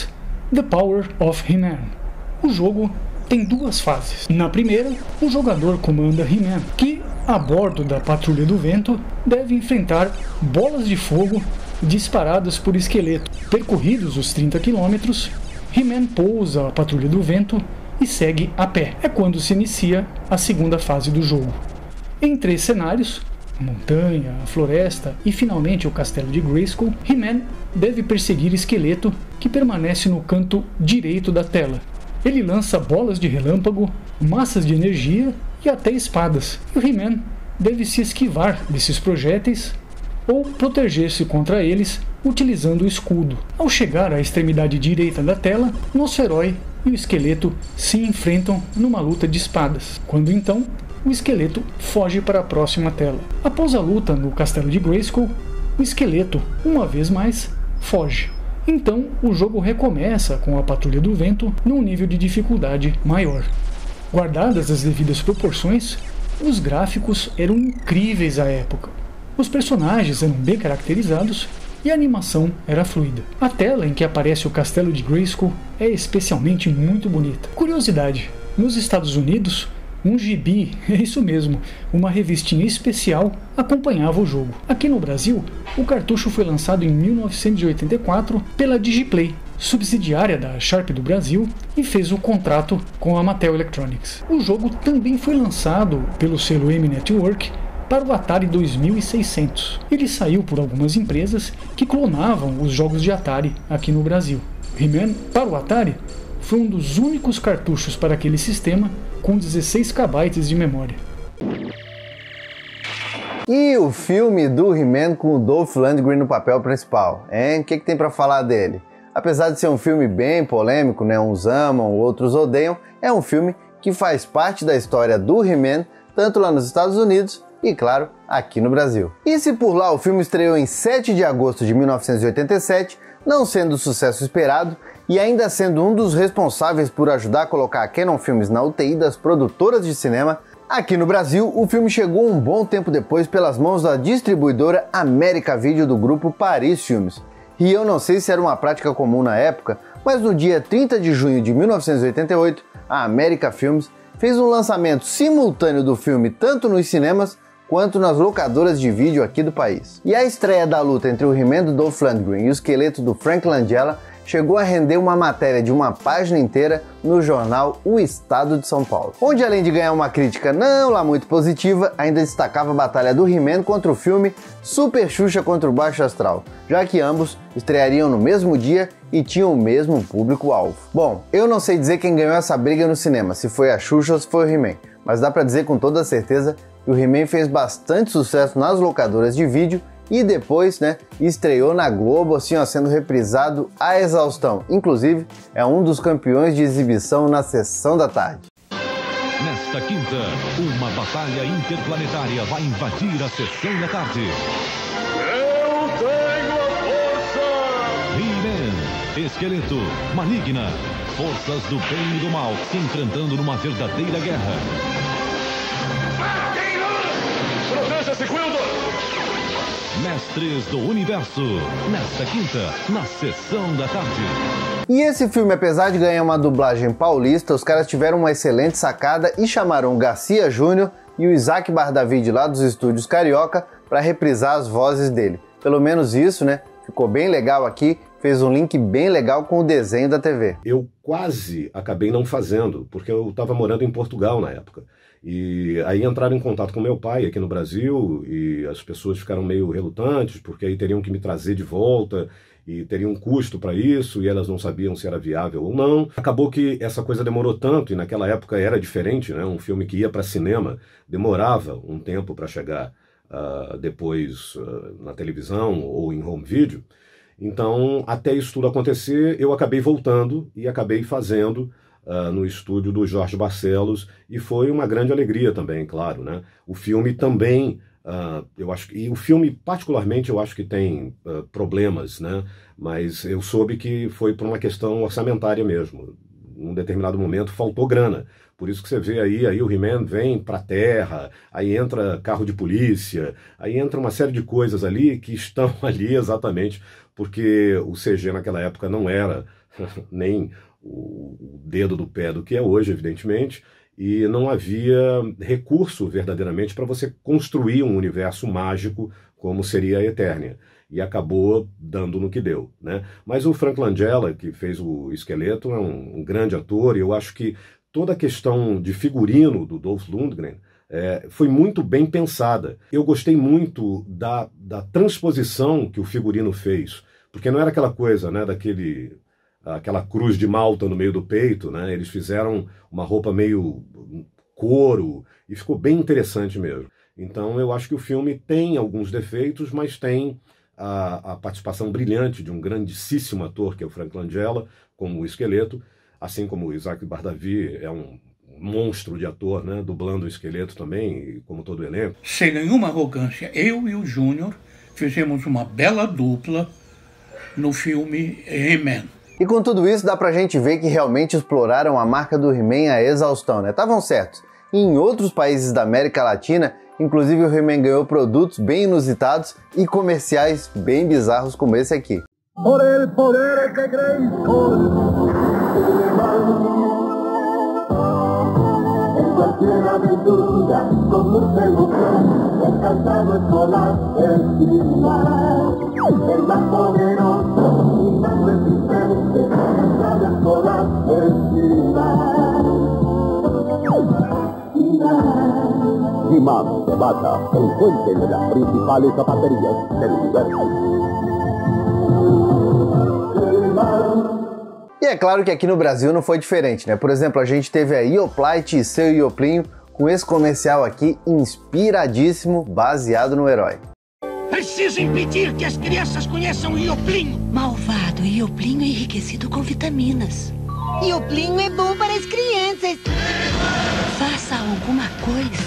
The Power of He-Man. O jogo tem duas fases. Na primeira, o jogador comanda He-Man, que, a bordo da Patrulha do Vento, deve enfrentar bolas de fogo disparadas por Esqueleto. Percorridos os trinta quilômetros, He-Man pousa a Patrulha do Vento e segue a pé. É quando se inicia a segunda fase do jogo. Em três cenários, a montanha, a floresta e finalmente o castelo de Grayskull, He-Man deve perseguir Esqueleto, que permanece no canto direito da tela. Ele lança bolas de relâmpago, massas de energia e até espadas. E o He-Man deve se esquivar desses projéteis ou proteger-se contra eles utilizando o escudo. Ao chegar à extremidade direita da tela, nosso herói e o Esqueleto se enfrentam numa luta de espadas. Quando então, o Esqueleto foge para a próxima tela. Após a luta no castelo de Grayskull, o Esqueleto, uma vez mais, foge. Então, o jogo recomeça com a Patrulha do Vento num nível de dificuldade maior. Guardadas as devidas proporções, os gráficos eram incríveis à época. Os personagens eram bem caracterizados e a animação era fluida. A tela em que aparece o castelo de Grayskull é especialmente muito bonita. Curiosidade, nos Estados Unidos, um gibi, é isso mesmo, uma revistinha especial acompanhava o jogo. Aqui no Brasil, o cartucho foi lançado em mil novecentos e oitenta e quatro pela Digiplay, subsidiária da Sharp do Brasil, e fez o contrato com a Mattel Electronics. O jogo também foi lançado pelo selo M Network para o Atari dois mil e seiscentos. Ele saiu por algumas empresas que clonavam os jogos de Atari aqui no Brasil. He-Man para o Atari foi um dos únicos cartuchos para aquele sistema com dezesseis kilobytes de memória. E o filme do He-Man com o Dolph Lundgren no papel principal, hein? O que, que tem para falar dele? Apesar de ser um filme bem polêmico, né? Uns amam, outros odeiam, é um filme que faz parte da história do He-Man, tanto lá nos Estados Unidos e, claro, aqui no Brasil. E se por lá o filme estreou em sete de agosto de mil novecentos e oitenta e sete, não sendo o sucesso esperado e ainda sendo um dos responsáveis por ajudar a colocar a Cannon Filmes na U T I das produtoras de cinema, aqui no Brasil o filme chegou um bom tempo depois pelas mãos da distribuidora América Video do grupo Paris Filmes. E eu não sei se era uma prática comum na época, mas no dia trinta de junho de mil novecentos e oitenta e oito, a América Filmes fez um lançamento simultâneo do filme tanto nos cinemas quanto nas locadoras de vídeo aqui do país. E a estreia da luta entre o He-Man do Dolph Lundgren e o esqueleto do Frank Langella chegou a render uma matéria de uma página inteira no jornal O Estado de São Paulo, onde além de ganhar uma crítica não lá muito positiva, ainda destacava a batalha do He-Man contra o filme Super Xuxa contra o Baixo Astral, já que ambos estreariam no mesmo dia e tinham o mesmo público-alvo. Bom, eu não sei dizer quem ganhou essa briga no cinema, se foi a Xuxa ou se foi o He-Man, mas dá pra dizer com toda certeza que o He-Man fez bastante sucesso nas locadoras de vídeo e depois, né, estreou na Globo, assim, ó, sendo reprisado à exaustão. Inclusive, é um dos campeões de exibição na sessão da tarde. Nesta quinta, uma batalha interplanetária vai invadir a sessão da tarde. Eu tenho a força! He-Man, Esqueleto, Maligna, forças do bem e do mal se enfrentando numa verdadeira guerra. Proteja-se, Quildo! Mestres do Universo, nesta quinta, na sessão da tarde. E esse filme, apesar de ganhar uma dublagem paulista, os caras tiveram uma excelente sacada e chamaram o Garcia Júnior e o Isaac Bardavid lá dos estúdios Carioca para reprisar as vozes dele. Pelo menos isso, né? Ficou bem legal aqui, fez um link bem legal com o desenho da T V. Eu quase acabei não fazendo, porque eu estava morando em Portugal na época. E aí entraram em contato com meu pai aqui no Brasil e as pessoas ficaram meio relutantes, porque aí teriam que me trazer de volta e teria um custo para isso e elas não sabiam se era viável ou não. Acabou que essa coisa demorou tanto e naquela época era diferente, né? Um filme que ia para cinema demorava um tempo para chegar uh, depois uh, na televisão ou em home video. Então, até isso tudo acontecer, eu acabei voltando e acabei fazendo Uh, no estúdio do Jorge Barcelos, e foi uma grande alegria também, claro, né? O filme também, uh, eu acho, e o filme particularmente eu acho que tem uh, problemas, né? Mas eu soube que foi por uma questão orçamentária mesmo. Num determinado momento faltou grana, Por isso que você vê aí, aí o He-Man vem para a Terra, aí entra carro de polícia, aí entra uma série de coisas ali que estão ali exatamente porque o C G naquela época não era nem o dedo do pé do que é hoje, evidentemente, e não havia recurso verdadeiramente para você construir um universo mágico como seria a Eternia. E acabou dando no que deu, né? Mas o Frank Langella, que fez o Esqueleto, é um, um grande ator, e eu acho que toda a questão de figurino do Dolph Lundgren é, foi muito bem pensada. Eu gostei muito da, da transposição que o figurino fez, porque não era aquela coisa, né, daquele, aquela cruz de malta no meio do peito, né? Eles fizeram uma roupa meio couro, e ficou bem interessante mesmo. Então eu acho que o filme tem alguns defeitos, mas tem A, a participação brilhante de um grandíssimo ator, que é o Frank Langella, como o Esqueleto, assim como o Isaac Bardavi é um monstro de ator, né, dublando o Esqueleto também, como todo o elenco. Sem nenhuma arrogância, eu e o Júnior fizemos uma bela dupla no filme He-Man. E com tudo isso dá pra gente ver que realmente exploraram a marca do He-Man à exaustão, né? Estavam certos. E em outros países da América Latina, inclusive o He-Man ganhou produtos bem inusitados e comerciais bem bizarros como esse aqui. Por el poder que Grayskull, en cualquier aventura, con mucha emoción, encantado escolar, el final, el más poderoso y más resistente, encantado escolar, el final. He-Man se basa en fuentes de las principales zapaterías del universo. E é claro que aqui no Brasil não foi diferente, né? Por exemplo, a gente teve a Ioplite e seu Ioplinho com esse comercial aqui inspiradíssimo, baseado no herói. Preciso impedir que as crianças conheçam o Ioplinho. Malvado, Ioplinho é enriquecido com vitaminas. Ioplinho é bom para as crianças. Faça alguma coisa.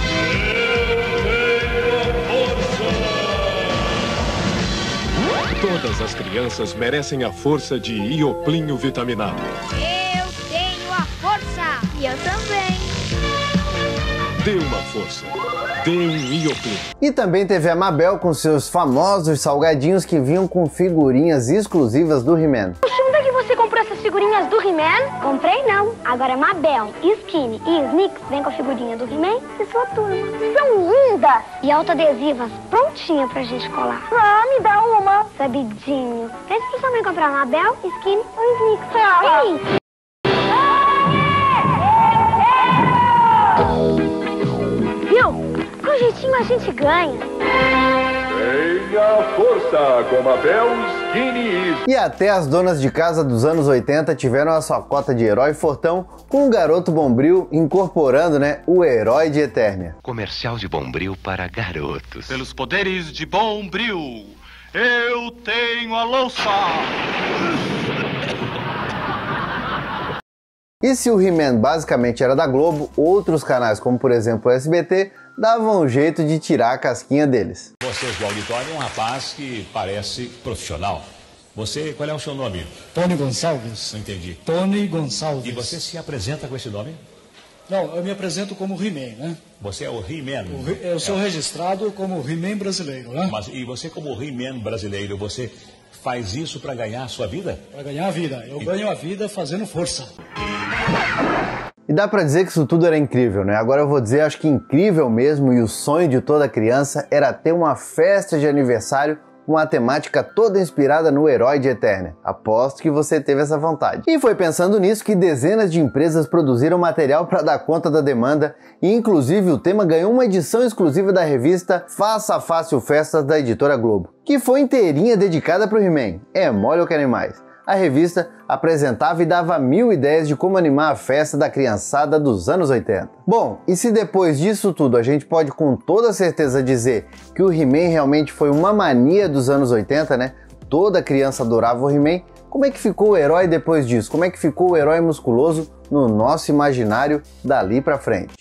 Todas as crianças merecem a força de Ioplinho vitaminado. Eu tenho a força. E eu também. Dê uma força. Dê um Ioplinho. E também teve a Mabel com seus famosos salgadinhos que vinham com figurinhas exclusivas do He-Man. Onde é que você comprou essas figurinhas do He-Man? Comprei não. Agora Mabel, Skinny e Snicks vêm com a figurinha do He-Man e sua turma. São lindas! E autoadesivas prontinha pra gente colar. Ah, me dá uma. Sabidinho. Pede pra sua mãe comprar Mabel, Skinny ou Snicks. Ah. Vem! Com jeitinho a gente ganha. Tenha força com Mabel, Skinny e... E até as donas de casa dos anos oitenta tiveram a sua cota de herói fortão com o garoto Bombril incorporando, né, o herói de Eternia. Comercial de Bombril para garotos. Pelos poderes de Bombril, eu tenho a louça. E se o He-Man basicamente era da Globo, outros canais, como por exemplo o S B T, davam um jeito de tirar a casquinha deles. Vocês do auditório é um rapaz que parece profissional. Você, qual é o seu nome? Tony Gonçalves. Não entendi. Tony Gonçalves. E você se apresenta com esse nome? Não, eu me apresento como He-Man, né? Você é o He-Man? Eu sou é. registrado como He-Man brasileiro, né? Mas e você como He-Man brasileiro, você faz isso para ganhar a sua vida? Para ganhar a vida. Eu e... ganho a vida fazendo força. E dá pra dizer que isso tudo era incrível, né? Agora eu vou dizer, acho que incrível mesmo, e o sonho de toda criança era ter uma festa de aniversário com uma temática toda inspirada no herói de Eternia. Aposto que você teve essa vontade. E foi pensando nisso que dezenas de empresas produziram material para dar conta da demanda, e inclusive o tema ganhou uma edição exclusiva da revista Faça Fácil Festas da editora Globo, que foi inteirinha dedicada pro He-Man. É mole ou querem mais? A revista apresentava e dava mil ideias de como animar a festa da criançada dos anos oitenta. Bom, e se depois disso tudo a gente pode com toda certeza dizer que o He-Man realmente foi uma mania dos anos oitenta, né? Toda criança adorava o He-Man. Como é que ficou o herói depois disso? Como é que ficou o herói musculoso no nosso imaginário dali pra frente?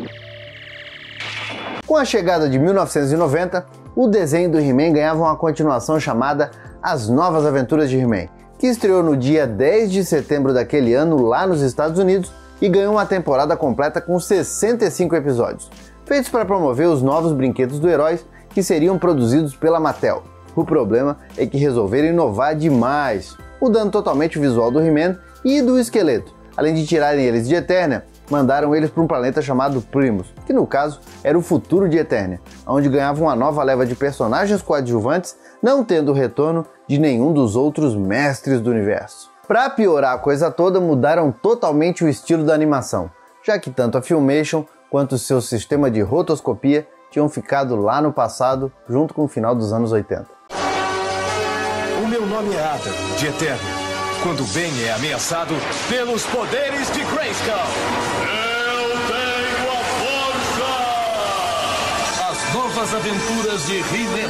Com a chegada de mil novecentos e noventa, o desenho do He-Man ganhava uma continuação chamada As Novas Aventuras de He-Man, que estreou no dia dez de setembro daquele ano lá nos Estados Unidos e ganhou uma temporada completa com sessenta e cinco episódios, feitos para promover os novos brinquedos do herói que seriam produzidos pela Mattel. O problema é que resolveram inovar demais, mudando totalmente o visual do He-Man e do Esqueleto. Além de tirarem eles de Eternia, mandaram eles para um planeta chamado Primus, que no caso era o futuro de Eternia, onde ganhavam uma nova leva de personagens coadjuvantes, não tendo o retorno de nenhum dos outros mestres do universo. Para piorar a coisa toda, mudaram totalmente o estilo da animação, já que tanto a Filmation quanto o seu sistema de rotoscopia tinham ficado lá no passado, junto com o final dos anos oitenta. O meu nome é Adam, de Eternia. Quando o bem é ameaçado pelos poderes de Grayskull. Eu tenho a força! As novas aventuras de He-Man.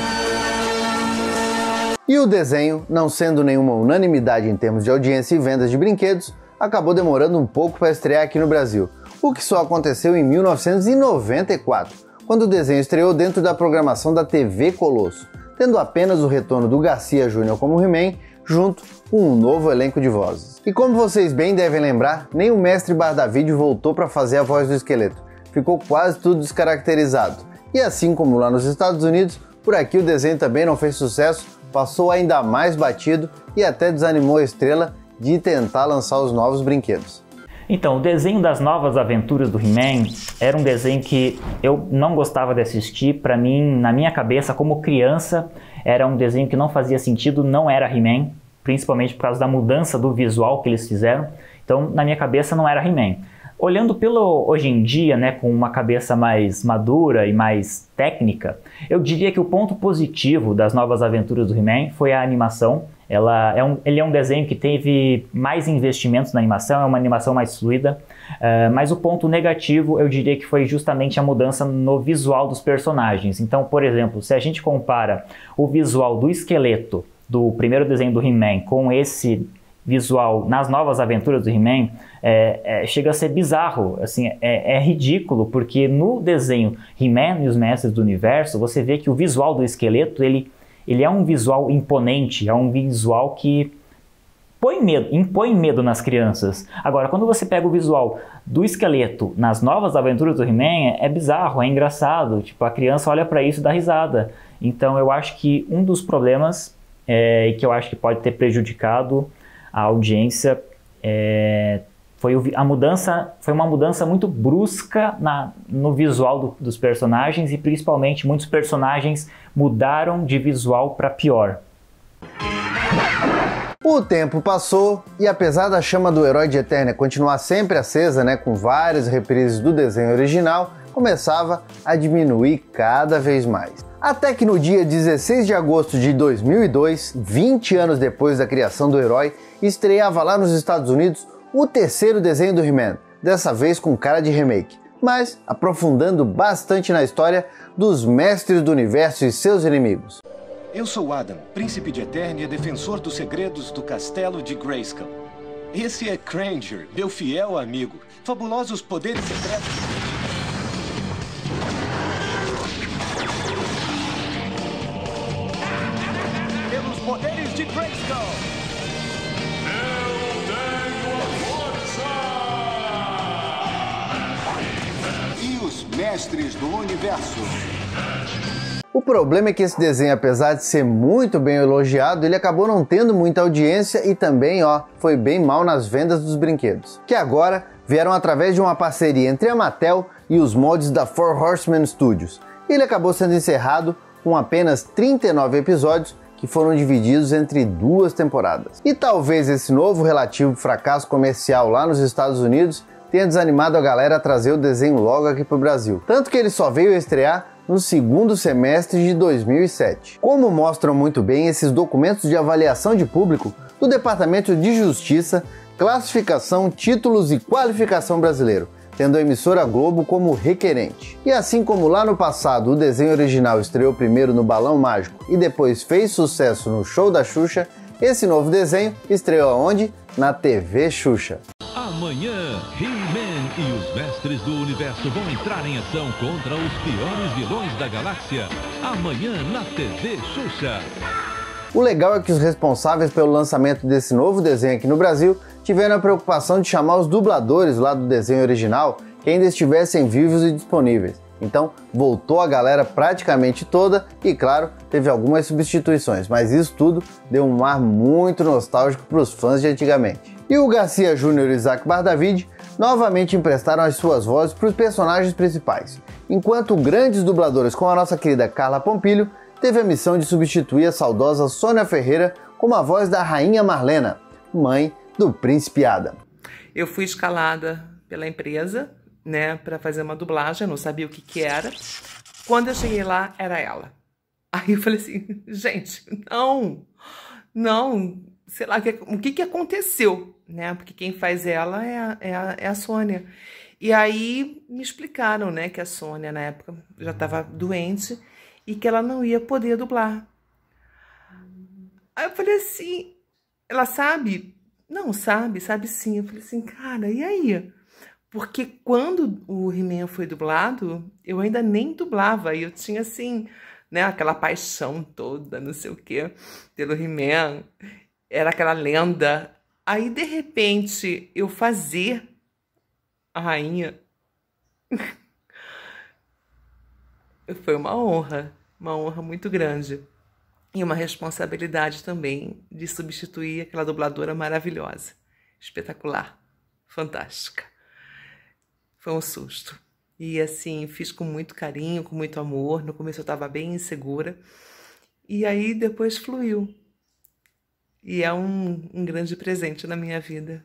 E o desenho, não sendo nenhuma unanimidade em termos de audiência e vendas de brinquedos, acabou demorando um pouco para estrear aqui no Brasil, o que só aconteceu em mil novecentos e noventa e quatro, quando o desenho estreou dentro da programação da T V Colosso, tendo apenas o retorno do Garcia Júnior como He-Man, junto com um novo elenco de vozes. E como vocês bem devem lembrar, nem o mestre Bardavídeo voltou para fazer a voz do Esqueleto, ficou quase tudo descaracterizado. E assim como lá nos Estados Unidos, por aqui o desenho também não fez sucesso, passou ainda mais batido e até desanimou a estrela de tentar lançar os novos brinquedos. Então, o desenho das novas aventuras do He-Man era um desenho que eu não gostava de assistir. Para mim, na minha cabeça, como criança, era um desenho que não fazia sentido, não era He-Man, principalmente por causa da mudança do visual que eles fizeram. Então, na minha cabeça, não era He-Man. Olhando pelo hoje em dia, né, com uma cabeça mais madura e mais técnica, eu diria que o ponto positivo das novas aventuras do He-Man foi a animação. Ela é um, ele é um desenho que teve mais investimentos na animação, é uma animação mais fluida, uh, mas o ponto negativo eu diria que foi justamente a mudança no visual dos personagens. Então, por exemplo, se a gente compara o visual do Esqueleto do primeiro desenho do He-Man com esse visual nas novas aventuras do He-Man, é, é, chega a ser bizarro, assim, é, é ridículo, porque no desenho He-Man e os Mestres do Universo, você vê que o visual do Esqueleto, ele Ele é um visual imponente, é um visual que põe medo, impõe medo nas crianças. Agora, quando você pega o visual do Esqueleto nas novas aventuras do He-Man, é bizarro, é engraçado. Tipo, a criança olha para isso e dá risada. Então, eu acho que um dos problemas, é, que eu acho que pode ter prejudicado a audiência, é, foi o, a mudança, foi uma mudança muito brusca na, no visual do, dos personagens, e principalmente muitos personagens mudaram de visual para pior. O tempo passou e, apesar da chama do herói de Eternia continuar sempre acesa, né, com várias reprises do desenho original, começava a diminuir cada vez mais. Até que no dia dezesseis de agosto de dois mil e dois, vinte anos depois da criação do herói, estreava lá nos Estados Unidos o terceiro desenho do He-Man, dessa vez com cara de remake, mas aprofundando bastante na história dos mestres do universo e seus inimigos. Eu sou Adam, príncipe de Eternia, defensor dos segredos do castelo de Grayskull. Esse é Kranger, meu fiel amigo. Fabulosos poderes secretos. Pelos poderes de Grayskull. Mestres do Universo. O problema é que esse desenho, apesar de ser muito bem elogiado, ele acabou não tendo muita audiência e também, ó, foi bem mal nas vendas dos brinquedos, que agora vieram através de uma parceria entre a Mattel e os moldes da Four Horsemen Studios. Ele acabou sendo encerrado com apenas trinta e nove episódios que foram divididos entre duas temporadas. E talvez esse novo relativo fracasso comercial lá nos Estados Unidos tenha desanimado a galera a trazer o desenho logo aqui pro Brasil. Tanto que ele só veio a estrear no segundo semestre de dois mil e sete. Como mostram muito bem esses documentos de avaliação de público do Departamento de Justiça, Classificação, Títulos e Qualificação Brasileiro, tendo a emissora Globo como requerente. E assim como lá no passado o desenho original estreou primeiro no Balão Mágico e depois fez sucesso no Show da Xuxa, esse novo desenho estreou aonde? Na T V Xuxa. Amanhã, He-Man e os Mestres do Universo vão entrar em ação contra os piores vilões da galáxia. Amanhã na T V Xuxa. O legal é que os responsáveis pelo lançamento desse novo desenho aqui no Brasil tiveram a preocupação de chamar os dubladores lá do desenho original que ainda estivessem vivos e disponíveis. Então voltou a galera praticamente toda e, claro, teve algumas substituições, mas isso tudo deu um ar muito nostálgico para os fãs de antigamente. E o Garcia Júnior e Isaac Bardavid novamente emprestaram as suas vozes para os personagens principais, enquanto grandes dubladores como a nossa querida Carla Pompilho teve a missão de substituir a saudosa Sônia Ferreira como a voz da Rainha Marlena, mãe do Príncipe Adam. Eu fui escalada pela empresa, né, para fazer uma dublagem, não sabia o que que era. Quando eu cheguei lá, era ela. Aí eu falei assim, gente, não, não, sei lá, o que que aconteceu, né, porque quem faz ela é a, é a, é a Sônia. E aí me explicaram, né, que a Sônia, na época, já estava doente e que ela não ia poder dublar. Aí eu falei assim, ela sabe? Não, sabe, sabe sim. Eu falei assim, cara, e aí? Porque quando o He-Man foi dublado, eu ainda nem dublava, e eu tinha, assim, né, aquela paixão toda, não sei o quê, pelo He-Man, era aquela lenda. Aí, de repente, eu fazer a rainha, foi uma honra, uma honra muito grande. E uma responsabilidade também de substituir aquela dubladora maravilhosa, espetacular, fantástica. Foi um susto. E assim, fiz com muito carinho, com muito amor. No começo eu estava bem insegura. E aí depois fluiu. E é um, um grande presente na minha vida.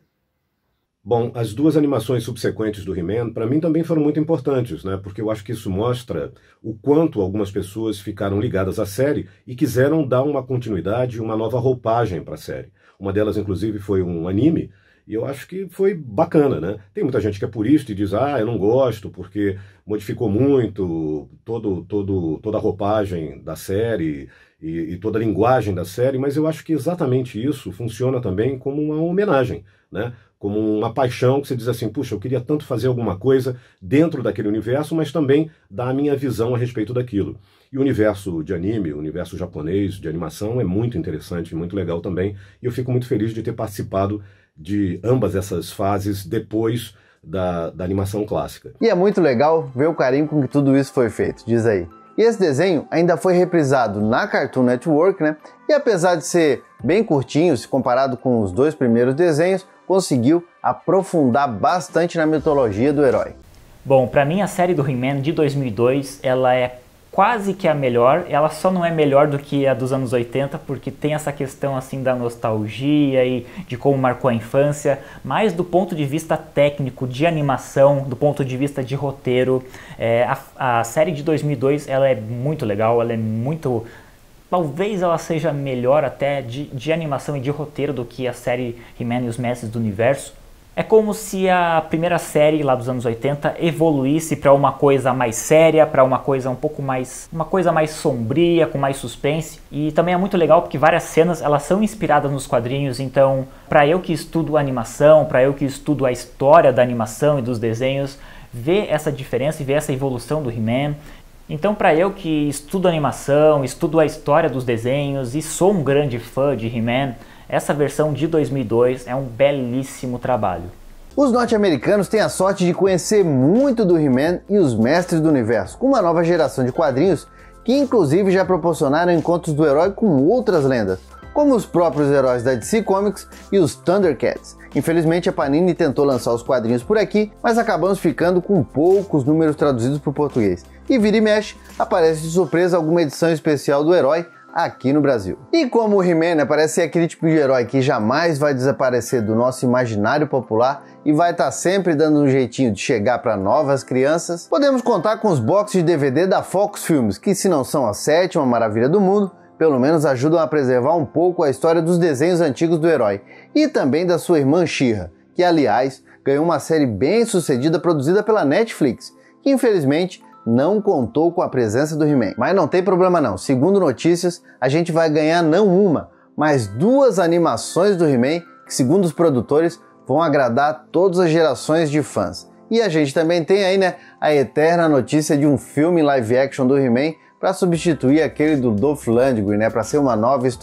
Bom, as duas animações subsequentes do He-Man, para mim também foram muito importantes, né? Porque eu acho que isso mostra o quanto algumas pessoas ficaram ligadas à série e quiseram dar uma continuidade, uma nova roupagem para a série. Uma delas, inclusive, foi um anime, e eu acho que foi bacana, né? Tem muita gente que é purista e diz, ah, eu não gosto porque modificou muito todo, todo, toda a roupagem da série e, e toda a linguagem da série, mas eu acho que exatamente isso funciona também como uma homenagem, né? Como uma paixão que você diz assim, puxa, eu queria tanto fazer alguma coisa dentro daquele universo, mas também dar a minha visão a respeito daquilo. E o universo de anime, o universo japonês de animação é muito interessante, muito legal também, e eu fico muito feliz de ter participado de ambas essas fases depois da, da animação clássica. E é muito legal ver o carinho com que tudo isso foi feito, diz aí. E esse desenho ainda foi reprisado na Cartoon Network, né? E apesar de ser bem curtinho, se comparado com os dois primeiros desenhos, conseguiu aprofundar bastante na mitologia do herói. Bom, para mim a série do He-Man de dois mil e dois, ela é quase que a melhor, ela só não é melhor do que a dos anos oitenta, porque tem essa questão assim da nostalgia e de como marcou a infância, mas do ponto de vista técnico, de animação, do ponto de vista de roteiro, é, a, a série de dois mil e dois ela é muito legal, ela é muito... Talvez ela seja melhor até de, de animação e de roteiro do que a série He-Man e os Mestres do Universo. É como se a primeira série lá dos anos oitenta evoluísse para uma coisa mais séria, para uma coisa um pouco mais, uma coisa mais sombria, com mais suspense. E também é muito legal porque várias cenas elas são inspiradas nos quadrinhos, então para eu que estudo animação, para eu que estudo a história da animação e dos desenhos, ver essa diferença e ver essa evolução do He-Man. Então, para eu que estudo animação, estudo a história dos desenhos e sou um grande fã de He-Man, essa versão de dois mil e dois é um belíssimo trabalho. Os norte-americanos têm a sorte de conhecer muito do He-Man e os Mestres do Universo, com uma nova geração de quadrinhos que inclusive já proporcionaram encontros do herói com outras lendas, como os próprios heróis da D C Comics e os Thundercats. Infelizmente a Panini tentou lançar os quadrinhos por aqui, mas acabamos ficando com poucos números traduzidos para o português. E vira e mexe, aparece de surpresa alguma edição especial do herói aqui no Brasil. E como o He-Man parece ser aquele tipo de herói que jamais vai desaparecer do nosso imaginário popular e vai estar tá sempre dando um jeitinho de chegar para novas crianças, podemos contar com os boxes de D V D da Fox Filmes, que se não são a sétima maravilha do mundo, pelo menos ajudam a preservar um pouco a história dos desenhos antigos do herói e também da sua irmã She-Ra, que aliás ganhou uma série bem sucedida produzida pela Netflix, que infelizmente não contou com a presença do He-Man. Mas não tem problema não, segundo notícias, a gente vai ganhar não uma, mas duas animações do He-Man que, segundo os produtores, vão agradar todas as gerações de fãs. E a gente também tem aí, né, a eterna notícia de um filme live action do He-Man para substituir aquele do Dolph Lundgren, né, para ser uma nova história.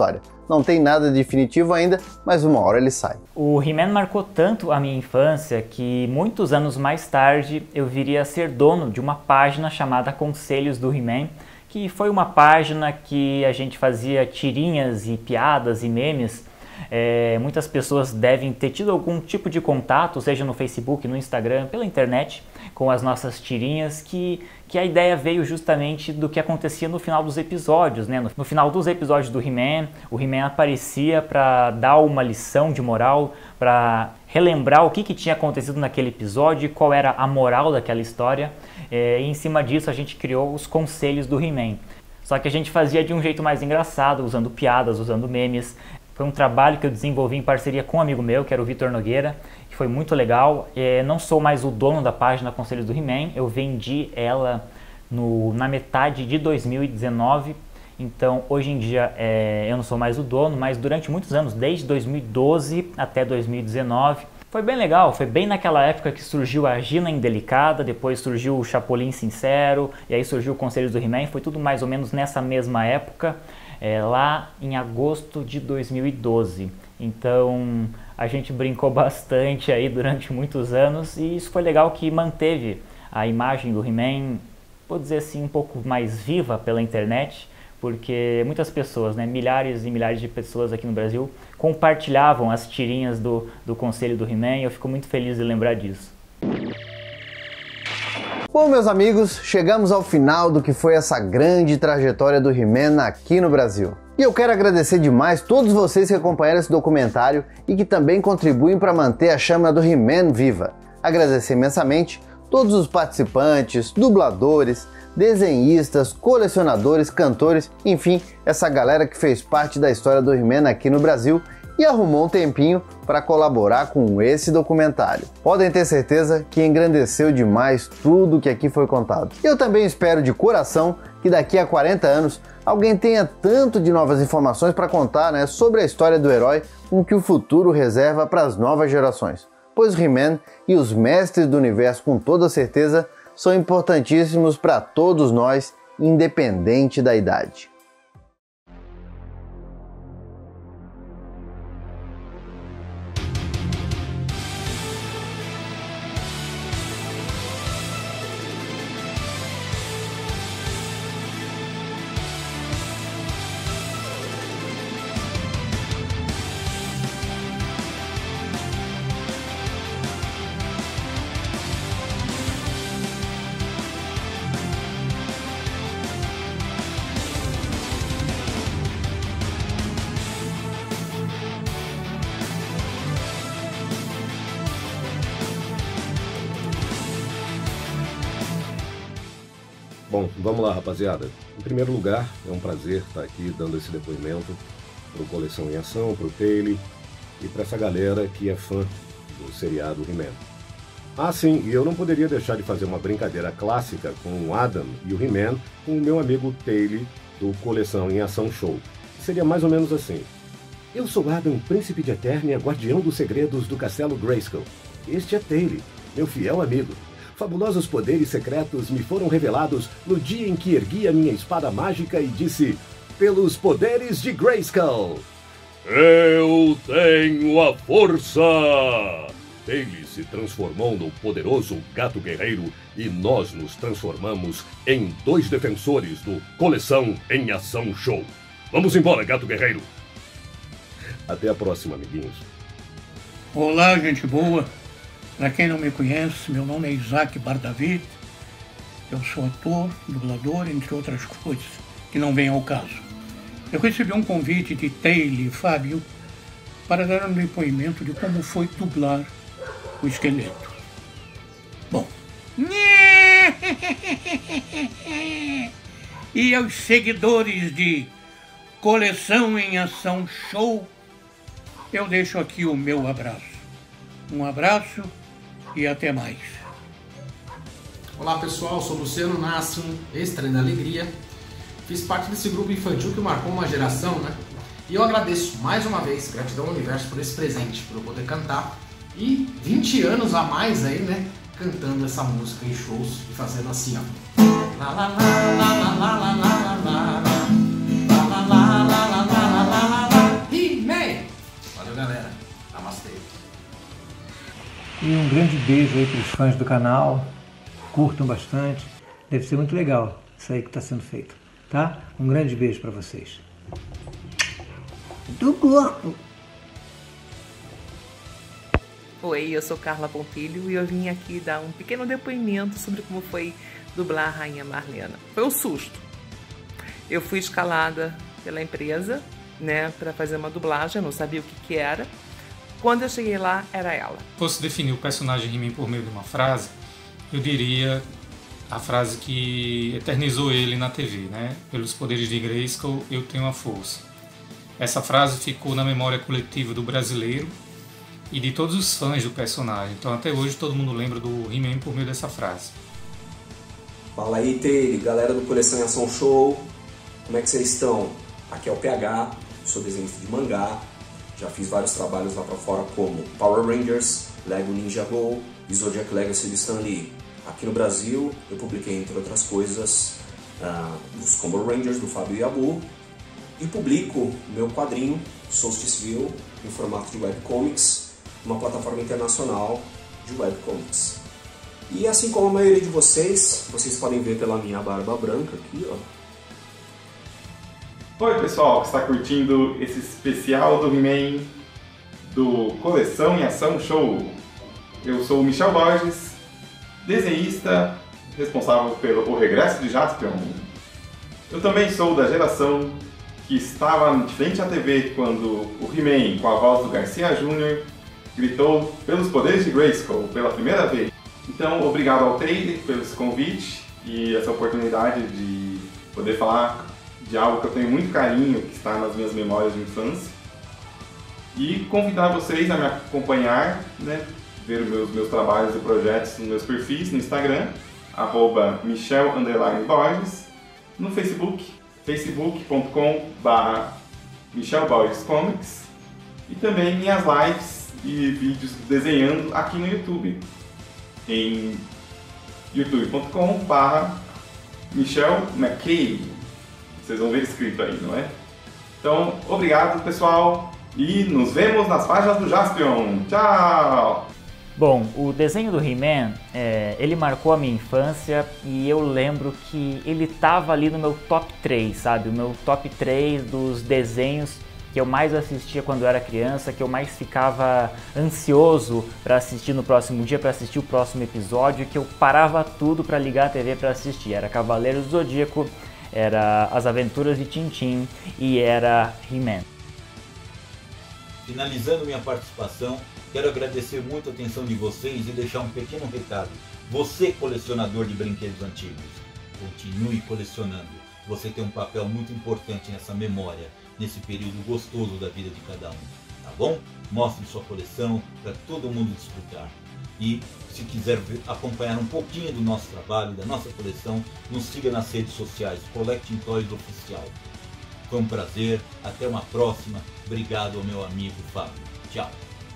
não tem nada definitivo ainda, mas uma hora ele sai. O He-Man marcou tanto a minha infância que muitos anos mais tarde eu viria a ser dono de uma página chamada Conselhos do He-Man, que foi uma página que a gente fazia tirinhas e piadas e memes. É, muitas pessoas devem ter tido algum tipo de contato, seja no Facebook, no Instagram, pela internet, com as nossas tirinhas, que, que a ideia veio justamente do que acontecia no final dos episódios, né? No, no final dos episódios do He-Man, o He-Man aparecia para dar uma lição de moral, para relembrar o que, que tinha acontecido naquele episódio e qual era a moral daquela história. É, e em cima disso a gente criou os Conselhos do He-Man. Só que a gente fazia de um jeito mais engraçado, usando piadas, usando memes. Foi um trabalho que eu desenvolvi em parceria com um amigo meu, que era o Vitor Nogueira, que foi muito legal. É, não sou mais o dono da página Conselhos do He-Man, eu vendi ela no, na metade de dois mil e dezenove, então hoje em dia é, eu não sou mais o dono, mas durante muitos anos, desde dois mil e doze até dois mil e dezenove, foi bem legal. Foi bem naquela época que surgiu a Gina Indelicada, depois surgiu o Chapolin Sincero, e aí surgiu o Conselhos do He-Man, foi tudo mais ou menos nessa mesma época. É, lá em agosto de dois mil e doze. Então a gente brincou bastante aí durante muitos anos e isso foi legal, que manteve a imagem do He-Man, vou dizer assim, um pouco mais viva pela internet, porque muitas pessoas, né, milhares e milhares de pessoas aqui no Brasil compartilhavam as tirinhas do, do Conselho do He-Man e eu fico muito feliz de lembrar disso. Bom, meus amigos, chegamos ao final do que foi essa grande trajetória do He-Man aqui no Brasil. E eu quero agradecer demais todos vocês que acompanharam esse documentário e que também contribuem para manter a chama do He-Man viva. Agradecer imensamente todos os participantes, dubladores, desenhistas, colecionadores, cantores, enfim, essa galera que fez parte da história do He-Man aqui no Brasil e arrumou um tempinho para colaborar com esse documentário. Podem ter certeza que engrandeceu demais tudo que aqui foi contado. Eu também espero de coração que daqui a quarenta anos alguém tenha tanto de novas informações para contar, né, sobre a história do herói, com que o futuro reserva para as novas gerações. Pois He-Man e os mestres do universo, com toda certeza, são importantíssimos para todos nós, independente da idade. Bom, vamos lá, rapaziada. Em primeiro lugar, é um prazer estar aqui dando esse depoimento para o Coleção em Ação, para o Taylor e para essa galera que é fã do seriado He-Man. Ah, sim, e eu não poderia deixar de fazer uma brincadeira clássica com o Adam e o He-Man com o meu amigo Taylor do Coleção em Ação Show. Seria mais ou menos assim. Eu sou Adam, príncipe de Eternia, guardião dos segredos do Castelo Grayskull. Este é Taylor, meu fiel amigo. Fabulosos poderes secretos me foram revelados no dia em que ergui a minha espada mágica e disse: pelos poderes de Grayskull. Eu tenho a força! Ele se transformou no poderoso Gato Guerreiro e nós nos transformamos em dois defensores do Coleção em Ação Show. Vamos embora, Gato Guerreiro! Até a próxima, amiguinhos. Olá, gente boa. Para quem não me conhece, meu nome é Isaac Bardavid. Eu sou ator, dublador, entre outras coisas que não vêm ao caso. Eu recebi um convite de Taylor e Fábio para dar um depoimento de como foi dublar o esqueleto. Bom, e aos seguidores de Coleção em Ação Show, eu deixo aqui o meu abraço. Um abraço e até mais. Olá pessoal, sou Luciano Nassum, ex-Trem da Alegria. Fiz parte desse grupo infantil que marcou uma geração, né? E eu agradeço mais uma vez, gratidão ao universo por esse presente, por eu poder cantar. E vinte anos a mais aí, né? Cantando essa música em shows e fazendo assim, ó. Lá, lá, lá, lá, lá, lá, lá, lá, lá, lá, lá, lá, lá, lá, lá, lá, lá. E um grande beijo aí para os fãs do canal. Curtam bastante. Deve ser muito legal isso aí que está sendo feito, tá? Um grande beijo para vocês. Do corpo. Oi, eu sou Carla Pompilho e eu vim aqui dar um pequeno depoimento sobre como foi dublar a Rainha Marlena. Foi um susto. Eu fui escalada pela empresa, né, para fazer uma dublagem, eu não sabia o que que era. Quando eu cheguei lá, era ela. Se fosse definir o personagem He-Man por meio de uma frase, eu diria a frase que eternizou ele na T V, né? Pelos poderes de Grayskull, eu tenho a força. Essa frase ficou na memória coletiva do brasileiro e de todos os fãs do personagem. Então até hoje todo mundo lembra do He-Man por meio dessa frase. Fala aí, Taylor, galera do Coleção em Ação Show. Como é que vocês estão? Aqui é o P H, sou desenhista de mangá. Já fiz vários trabalhos lá pra fora como Power Rangers, Lego Ninja Go e Zodiac Legacy de Stan Lee. Aqui no Brasil eu publiquei, entre outras coisas, uh, os Combo Rangers do Fábio Yabu. E publico meu quadrinho Solsticeville em formato de webcomics, uma plataforma internacional de webcomics. E assim como a maioria de vocês, vocês podem ver pela minha barba branca aqui, ó. Oi pessoal que está curtindo esse especial do He-Man do Coleção em Ação Show. Eu sou o Michel Borges, desenhista responsável pelo O Regresso de Jaspion. Eu também sou da geração que estava de frente à T V quando o He-Man, com a voz do Garcia Júnior, gritou pelos poderes de Grayskull pela primeira vez. Então, obrigado ao Taylor pelo esse convite e essa oportunidade de poder falar de algo que eu tenho muito carinho, que está nas minhas memórias de infância. E convidar vocês a me acompanhar, né, ver meus, meus trabalhos e projetos nos meus perfis no Instagram, arroba Michel underline Borges, no Facebook, facebook ponto com barra Michel Borges Comics, e também minhas lives e vídeos desenhando aqui no YouTube, em youtube ponto com barra Michel McKay. Vocês vão ver escrito aí, não é? Então, obrigado pessoal e nos vemos nas páginas do Jaspion. Tchau! Bom, o desenho do He-Man, é, ele marcou a minha infância e eu lembro que ele tava ali no meu top três, sabe? O meu top três dos desenhos que eu mais assistia quando eu era criança, que eu mais ficava ansioso para assistir no próximo dia, para assistir o próximo episódio, que eu parava tudo para ligar a T V para assistir. Era Cavaleiros do Zodíaco, era As Aventuras de Tintin e era He-Man. Finalizando minha participação, quero agradecer muito a atenção de vocês e deixar um pequeno recado. Você, colecionador de brinquedos antigos, continue colecionando. Você tem um papel muito importante nessa memória, nesse período gostoso da vida de cada um, tá bom? Mostre sua coleção para todo mundo desfrutar. E se quiser ver, acompanhar um pouquinho do nosso trabalho, da nossa coleção, nos siga nas redes sociais, Collecting Toys Oficial. Foi um prazer, até uma próxima. Obrigado ao meu amigo Fábio. Tchau.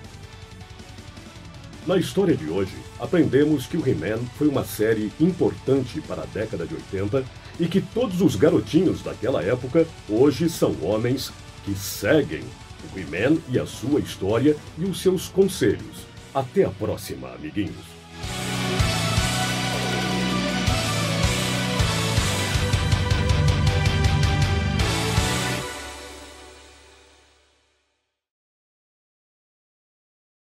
Na história de hoje, aprendemos que o He-Man foi uma série importante para a década de oitenta e que todos os garotinhos daquela época hoje são homens que seguem o He-Man e a sua história e os seus conselhos. Até a próxima, amiguinhos!